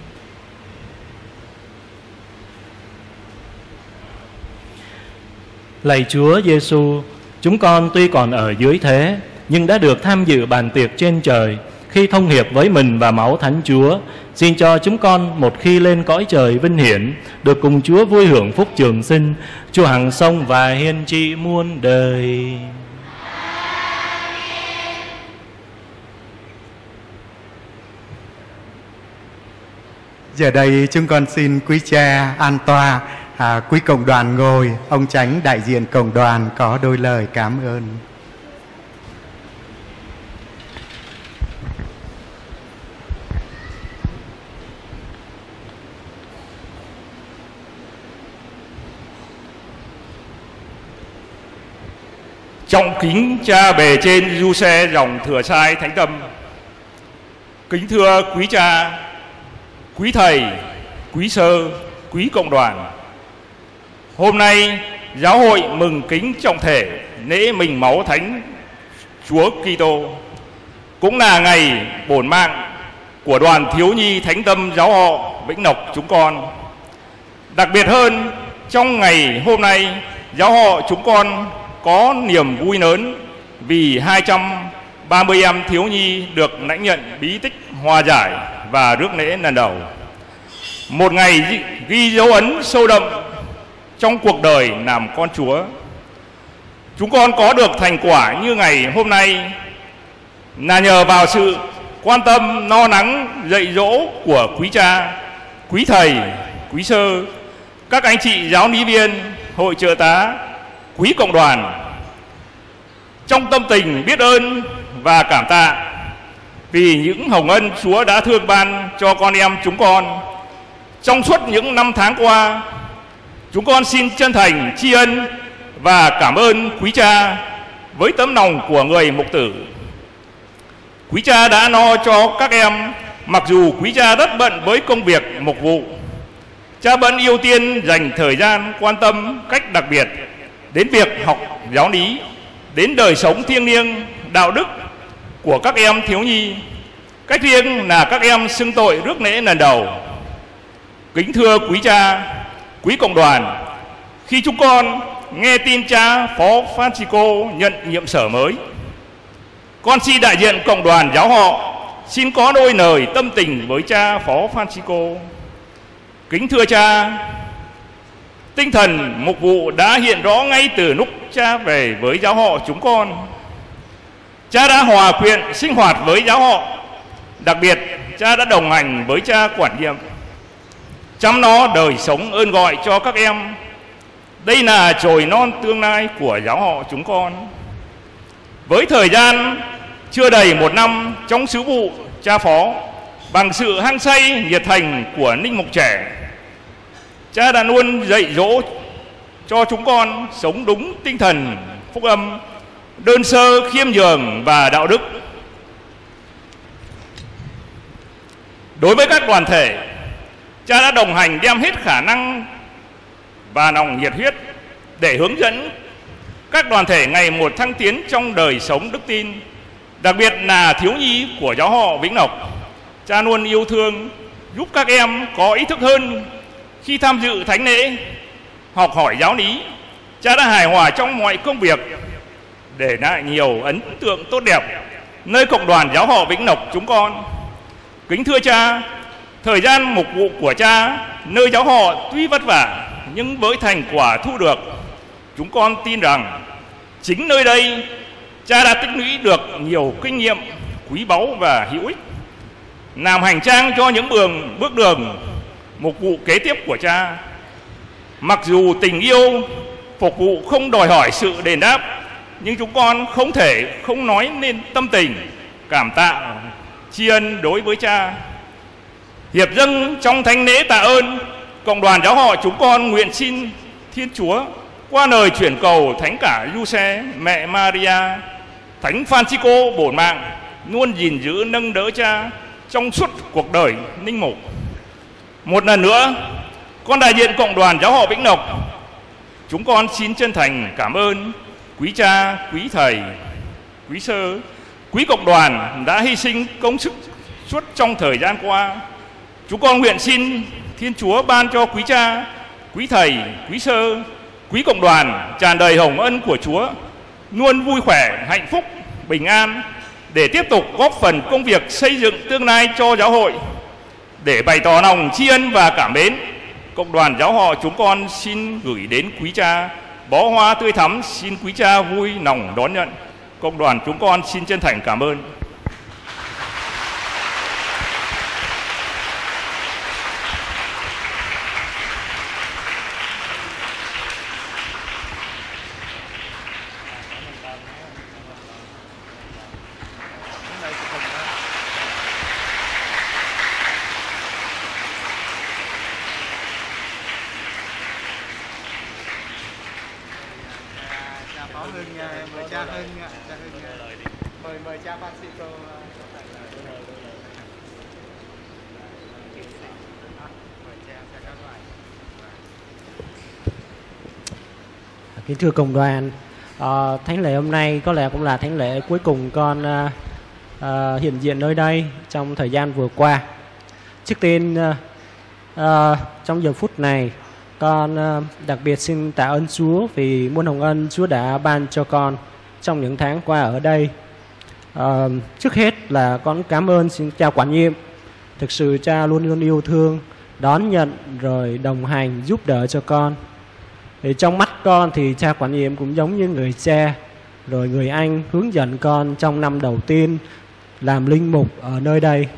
Lạy Chúa Giêsu, chúng con tuy còn ở dưới thế nhưng đã được tham dự bàn tiệc trên trời. Khi thông hiệp với mình và máu Thánh Chúa, xin cho chúng con một khi lên cõi trời vinh hiển được cùng Chúa vui hưởng phúc trường sinh, Chúa hằng sống và hiên trị muôn đời. Giờ đây chúng con xin quý cha an tọa, à, quý cộng đoàn ngồi. Ông Chánh đại diện cộng đoàn có đôi lời cảm ơn. Trọng kính cha bề trên du xe dòng Thừa Sai Thánh Tâm. Kính thưa quý cha, quý thầy, quý sơ, quý cộng đoàn. Hôm nay giáo hội mừng kính trọng thể lễ mình máu Thánh Chúa Kitô, cũng là ngày bổn mạng của đoàn thiếu nhi Thánh Tâm giáo họ Vĩnh Lộc chúng con. Đặc biệt hơn, trong ngày hôm nay, giáo họ chúng con có niềm vui lớn vì hai trăm ba mươi em thiếu nhi được lãnh nhận bí tích hòa giải và rước lễ lần đầu. Một ngày ghi dấu ấn sâu đậm trong cuộc đời làm con Chúa. Chúng con có được thành quả như ngày hôm nay là nhờ vào sự quan tâm, lo lắng, dạy dỗ của quý cha, quý thầy, quý sơ, các anh chị giáo lý viên, hội trợ tá, quý cộng đoàn. Trong tâm tình biết ơn và cảm tạ vì những hồng ân Chúa đã thương ban cho con em chúng con trong suốt những năm tháng qua, chúng con xin chân thành tri ân và cảm ơn quý cha với tấm lòng của người mục tử. Quý cha đã lo cho các em, mặc dù quý cha rất bận với công việc mục vụ. Cha vẫn ưu tiên dành thời gian quan tâm cách đặc biệt đến việc học giáo lý, đến đời sống thiêng liêng, đạo đức của các em thiếu nhi. Cách riêng là các em xưng tội rước lễ lần đầu. Kính thưa quý cha, quý cộng đoàn, khi chúng con nghe tin cha Phó Francisco nhận nhiệm sở mới, con xin đại diện cộng đoàn giáo họ xin có đôi lời tâm tình với cha Phó Francisco. Kính thưa cha, tinh thần mục vụ đã hiện rõ ngay từ lúc cha về với giáo họ chúng con. Cha đã hòa quyện sinh hoạt với giáo họ, đặc biệt cha đã đồng hành với cha quản nhiệm, chăm lo đời sống ơn gọi cho các em. Đây là chồi non tương lai của giáo họ chúng con. Với thời gian chưa đầy một năm trong sứ vụ cha phó, bằng sự hăng say nhiệt thành của linh mục trẻ, cha đã luôn dạy dỗ cho chúng con sống đúng tinh thần phúc âm, đơn sơ, khiêm nhường và đạo đức. Đối với các đoàn thể, cha đã đồng hành đem hết khả năng và lòng nhiệt huyết để hướng dẫn các đoàn thể ngày một thăng tiến trong đời sống đức tin, đặc biệt là thiếu nhi của giáo họ Vĩnh Lộc. Cha luôn yêu thương, giúp các em có ý thức hơn khi tham dự thánh lễ, học hỏi giáo lý. Cha đã hài hòa trong mọi công việc, để lại nhiều ấn tượng tốt đẹp nơi cộng đoàn giáo họ Vĩnh Lộc chúng con. Kính thưa cha, thời gian mục vụ của cha nơi giáo họ tuy vất vả, nhưng với thành quả thu được, chúng con tin rằng chính nơi đây cha đã tích lũy được nhiều kinh nghiệm quý báu và hữu ích, làm hành trang cho những đường bước đường mục vụ kế tiếp của cha. Mặc dù tình yêu phục vụ không đòi hỏi sự đền đáp, nhưng chúng con không thể không nói nên tâm tình cảm tạ tri ân đối với cha. Hiệp dâng trong thánh lễ tạ ơn, cộng đoàn giáo họ chúng con nguyện xin Thiên Chúa qua lời chuyển cầu Thánh cả Giuse, Mẹ Maria, Thánh Francisco bổn mạng luôn gìn giữ nâng đỡ cha trong suốt cuộc đời linh mục. Một lần nữa, con đại diện cộng đoàn giáo họ Vĩnh Lộc, chúng con xin chân thành cảm ơn quý cha, quý thầy, quý sơ, quý cộng đoàn đã hy sinh công sức suốt trong thời gian qua. Chúng con nguyện xin Thiên Chúa ban cho quý cha, quý thầy, quý sơ, quý cộng đoàn tràn đầy hồng ân của Chúa, luôn vui khỏe, hạnh phúc, bình an, để tiếp tục góp phần công việc xây dựng tương lai cho giáo hội. Để bày tỏ lòng tri ân và cảm mến, cộng đoàn giáo họ chúng con xin gửi đến quý cha bó hoa tươi thắm, xin quý cha vui lòng đón nhận. Cộng đoàn chúng con xin chân thành cảm ơn. Kính thưa cộng đoàn, uh, thánh lễ hôm nay có lẽ cũng là thánh lễ cuối cùng con uh, uh, hiện diện nơi đây trong thời gian vừa qua. Trước tiên, uh, uh, trong giờ phút này, con uh, đặc biệt xin tạ ơn Chúa vì muôn hồng ân Chúa đã ban cho con trong những tháng qua ở đây. Uh, trước hết là con cảm ơn xin cha quản nhiệm. Thực sự cha luôn luôn yêu thương, đón nhận rồi đồng hành giúp đỡ cho con. Thì trong mắt con thì cha quản nhiệm cũng giống như người cha, rồi người anh hướng dẫn con trong năm đầu tiên làm linh mục ở nơi đây.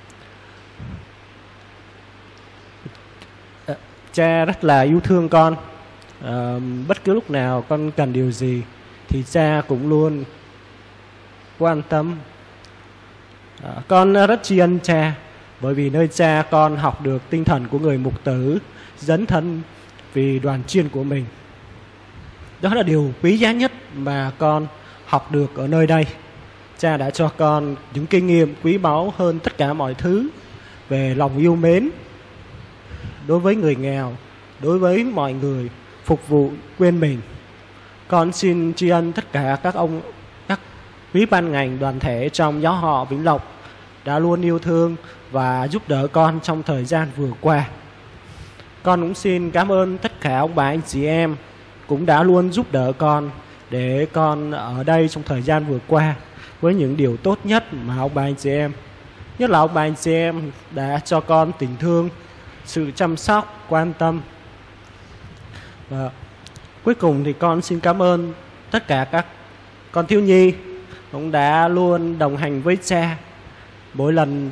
Cha rất là yêu thương con. À, bất cứ lúc nào con cần điều gì thì cha cũng luôn quan tâm. À, con rất tri ân cha, bởi vì nơi cha con học được tinh thần của người mục tử, dấn thân vì đoàn chiên của mình. Đó là điều quý giá nhất mà con học được ở nơi đây. Cha đã cho con những kinh nghiệm quý báu hơn tất cả mọi thứ về lòng yêu mến đối với người nghèo, đối với mọi người, phục vụ quên mình. Con xin tri ân tất cả các ông, các quý ban ngành đoàn thể trong giáo họ Vĩnh Lộc đã luôn yêu thương và giúp đỡ con trong thời gian vừa qua. Con cũng xin cảm ơn tất cả ông bà anh chị em cũng đã luôn giúp đỡ con để con ở đây trong thời gian vừa qua với những điều tốt nhất mà ông bà anh chị em, nhất là ông bà anh chị em đã cho con tình thương, sự chăm sóc, quan tâm. Và cuối cùng thì con xin cảm ơn tất cả các con thiếu nhi cũng đã luôn đồng hành với cha. Mỗi lần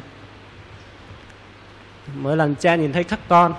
mỗi lần cha nhìn thấy các con,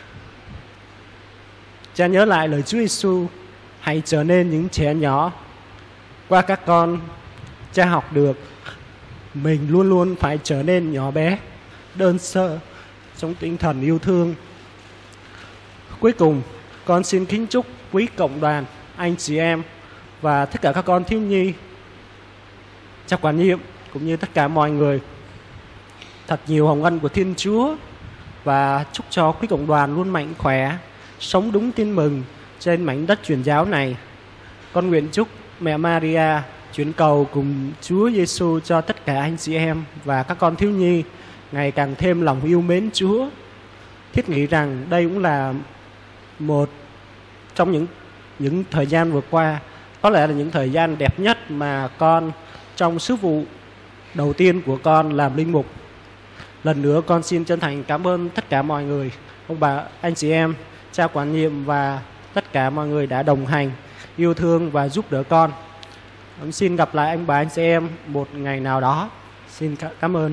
cha nhớ lại lời Chúa Giêsu: hãy trở nên những trẻ nhỏ. Qua các con, cha học được mình luôn luôn phải trở nên nhỏ bé, đơn sơ trong tinh thần yêu thương. Cuối cùng, con xin kính chúc quý cộng đoàn, anh chị em và tất cả các con thiếu nhi, cha quản nhiệm cũng như tất cả mọi người thật nhiều hồng ân của Thiên Chúa, và chúc cho quý cộng đoàn luôn mạnh khỏe, sống đúng tin mừng trên mảnh đất truyền giáo này. Con nguyện chúc mẹ Maria chuyển cầu cùng Chúa Giêsu cho tất cả anh chị em và các con thiếu nhi ngày càng thêm lòng yêu mến Chúa. Thiết nghĩ rằng đây cũng là một trong những những thời gian vừa qua, có lẽ là những thời gian đẹp nhất mà con trong sứ vụ đầu tiên của con làm linh mục. Lần nữa con xin chân thành cảm ơn tất cả mọi người, ông bà, anh chị em, cha quản nhiệm và tất cả mọi người đã đồng hành, yêu thương và giúp đỡ con. Con xin gặp lại anh bà anh chị em một ngày nào đó. Xin cảm ơn.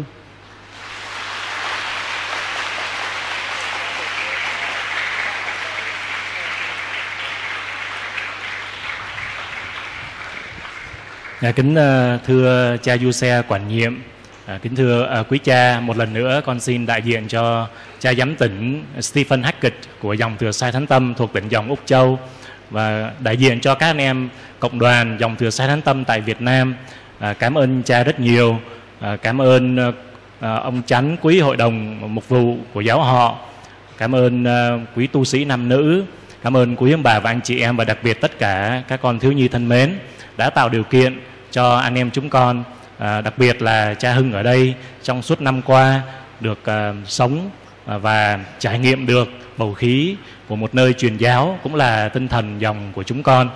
À, kính uh, thưa cha Du Xe quản nhiệm, à, kính thưa uh, quý cha, một lần nữa con xin đại diện cho cha giám tỉnh Stephen Hackett của dòng Thừa Sai Thánh Tâm thuộc tỉnh dòng Úc Châu, và đại diện cho các anh em cộng đoàn dòng Thừa Sai Thánh Tâm tại Việt Nam, à, cảm ơn cha rất nhiều. À, cảm ơn uh, ông chánh quý hội đồng mục vụ của giáo họ, cảm ơn uh, quý tu sĩ nam nữ, cảm ơn quý ông bà và anh chị em, và đặc biệt tất cả các con thiếu nhi thân mến đã tạo điều kiện cho anh em chúng con, à, đặc biệt là cha Hưng ở đây trong suốt năm qua được à, sống à, và trải nghiệm được bầu khí của một nơi truyền giáo, cũng là tinh thần dòng của chúng con.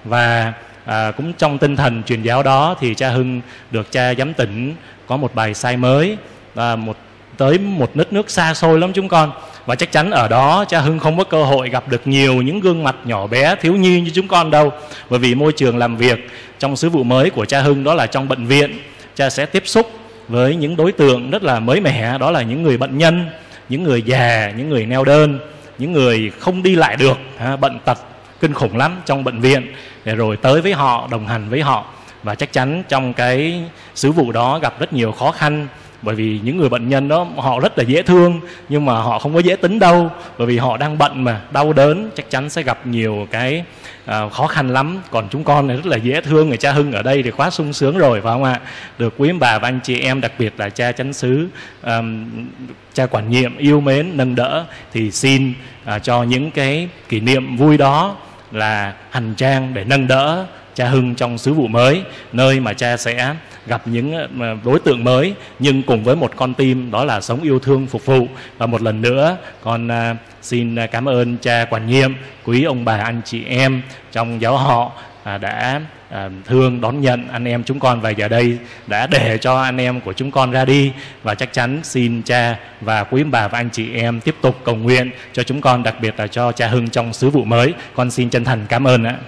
Và à, cũng trong tinh thần truyền giáo đó thì cha Hưng được cha giám tỉnh có một bài sai mới, à, một tới một đất nước xa xôi lắm chúng con, và chắc chắn ở đó cha Hưng không có cơ hội gặp được nhiều những gương mặt nhỏ bé thiếu nhi như chúng con đâu, bởi vì môi trường làm việc trong sứ vụ mới của cha Hưng đó là trong bệnh viện. Cha sẽ tiếp xúc với những đối tượng rất là mới mẻ, đó là những người bệnh nhân, những người già, những người neo đơn, những người không đi lại được, bệnh tật kinh khủng lắm trong bệnh viện, để rồi tới với họ, đồng hành với họ. Và chắc chắn trong cái sứ vụ đó gặp rất nhiều khó khăn, bởi vì những người bệnh nhân đó họ rất là dễ thương, nhưng mà họ không có dễ tính đâu, bởi vì họ đang bận mà, đau đớn, chắc chắn sẽ gặp nhiều cái uh, khó khăn lắm. Còn chúng con này rất là dễ thương, người cha Hưng ở đây thì quá sung sướng rồi, phải không ạ? Được quý ông bà và anh chị em, đặc biệt là cha chánh xứ, um, cha quản nhiệm yêu mến, nâng đỡ, thì xin uh, cho những cái kỷ niệm vui đó là hành trang để nâng đỡ cha Hưng trong sứ vụ mới, nơi mà cha sẽ gặp những đối tượng mới, nhưng cùng với một con tim, đó là sống yêu thương phục vụ. Và một lần nữa con uh, xin cảm ơn cha quản nhiệm, quý ông bà anh chị em trong giáo họ uh, đã uh, thương đón nhận anh em chúng con, và giờ đây đã để cho anh em của chúng con ra đi. Và chắc chắn xin cha và quý ông bà và anh chị em tiếp tục cầu nguyện cho chúng con, đặc biệt là cho cha Hưng trong sứ vụ mới. Con xin chân thành cảm ơn ạ.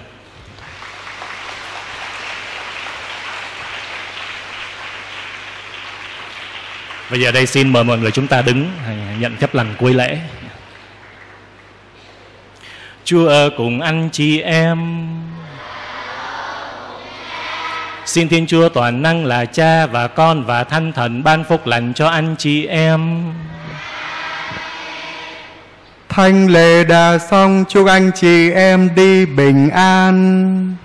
Bây giờ đây xin mời mọi người chúng ta đứng nhận phép lành cuối lễ. Chúa ở cùng anh chị em. Xin Thiên Chúa toàn năng là Cha và Con và Thánh Thần ban phúc lành cho anh chị em. Thánh lễ đã xong, chúc anh chị em đi bình an.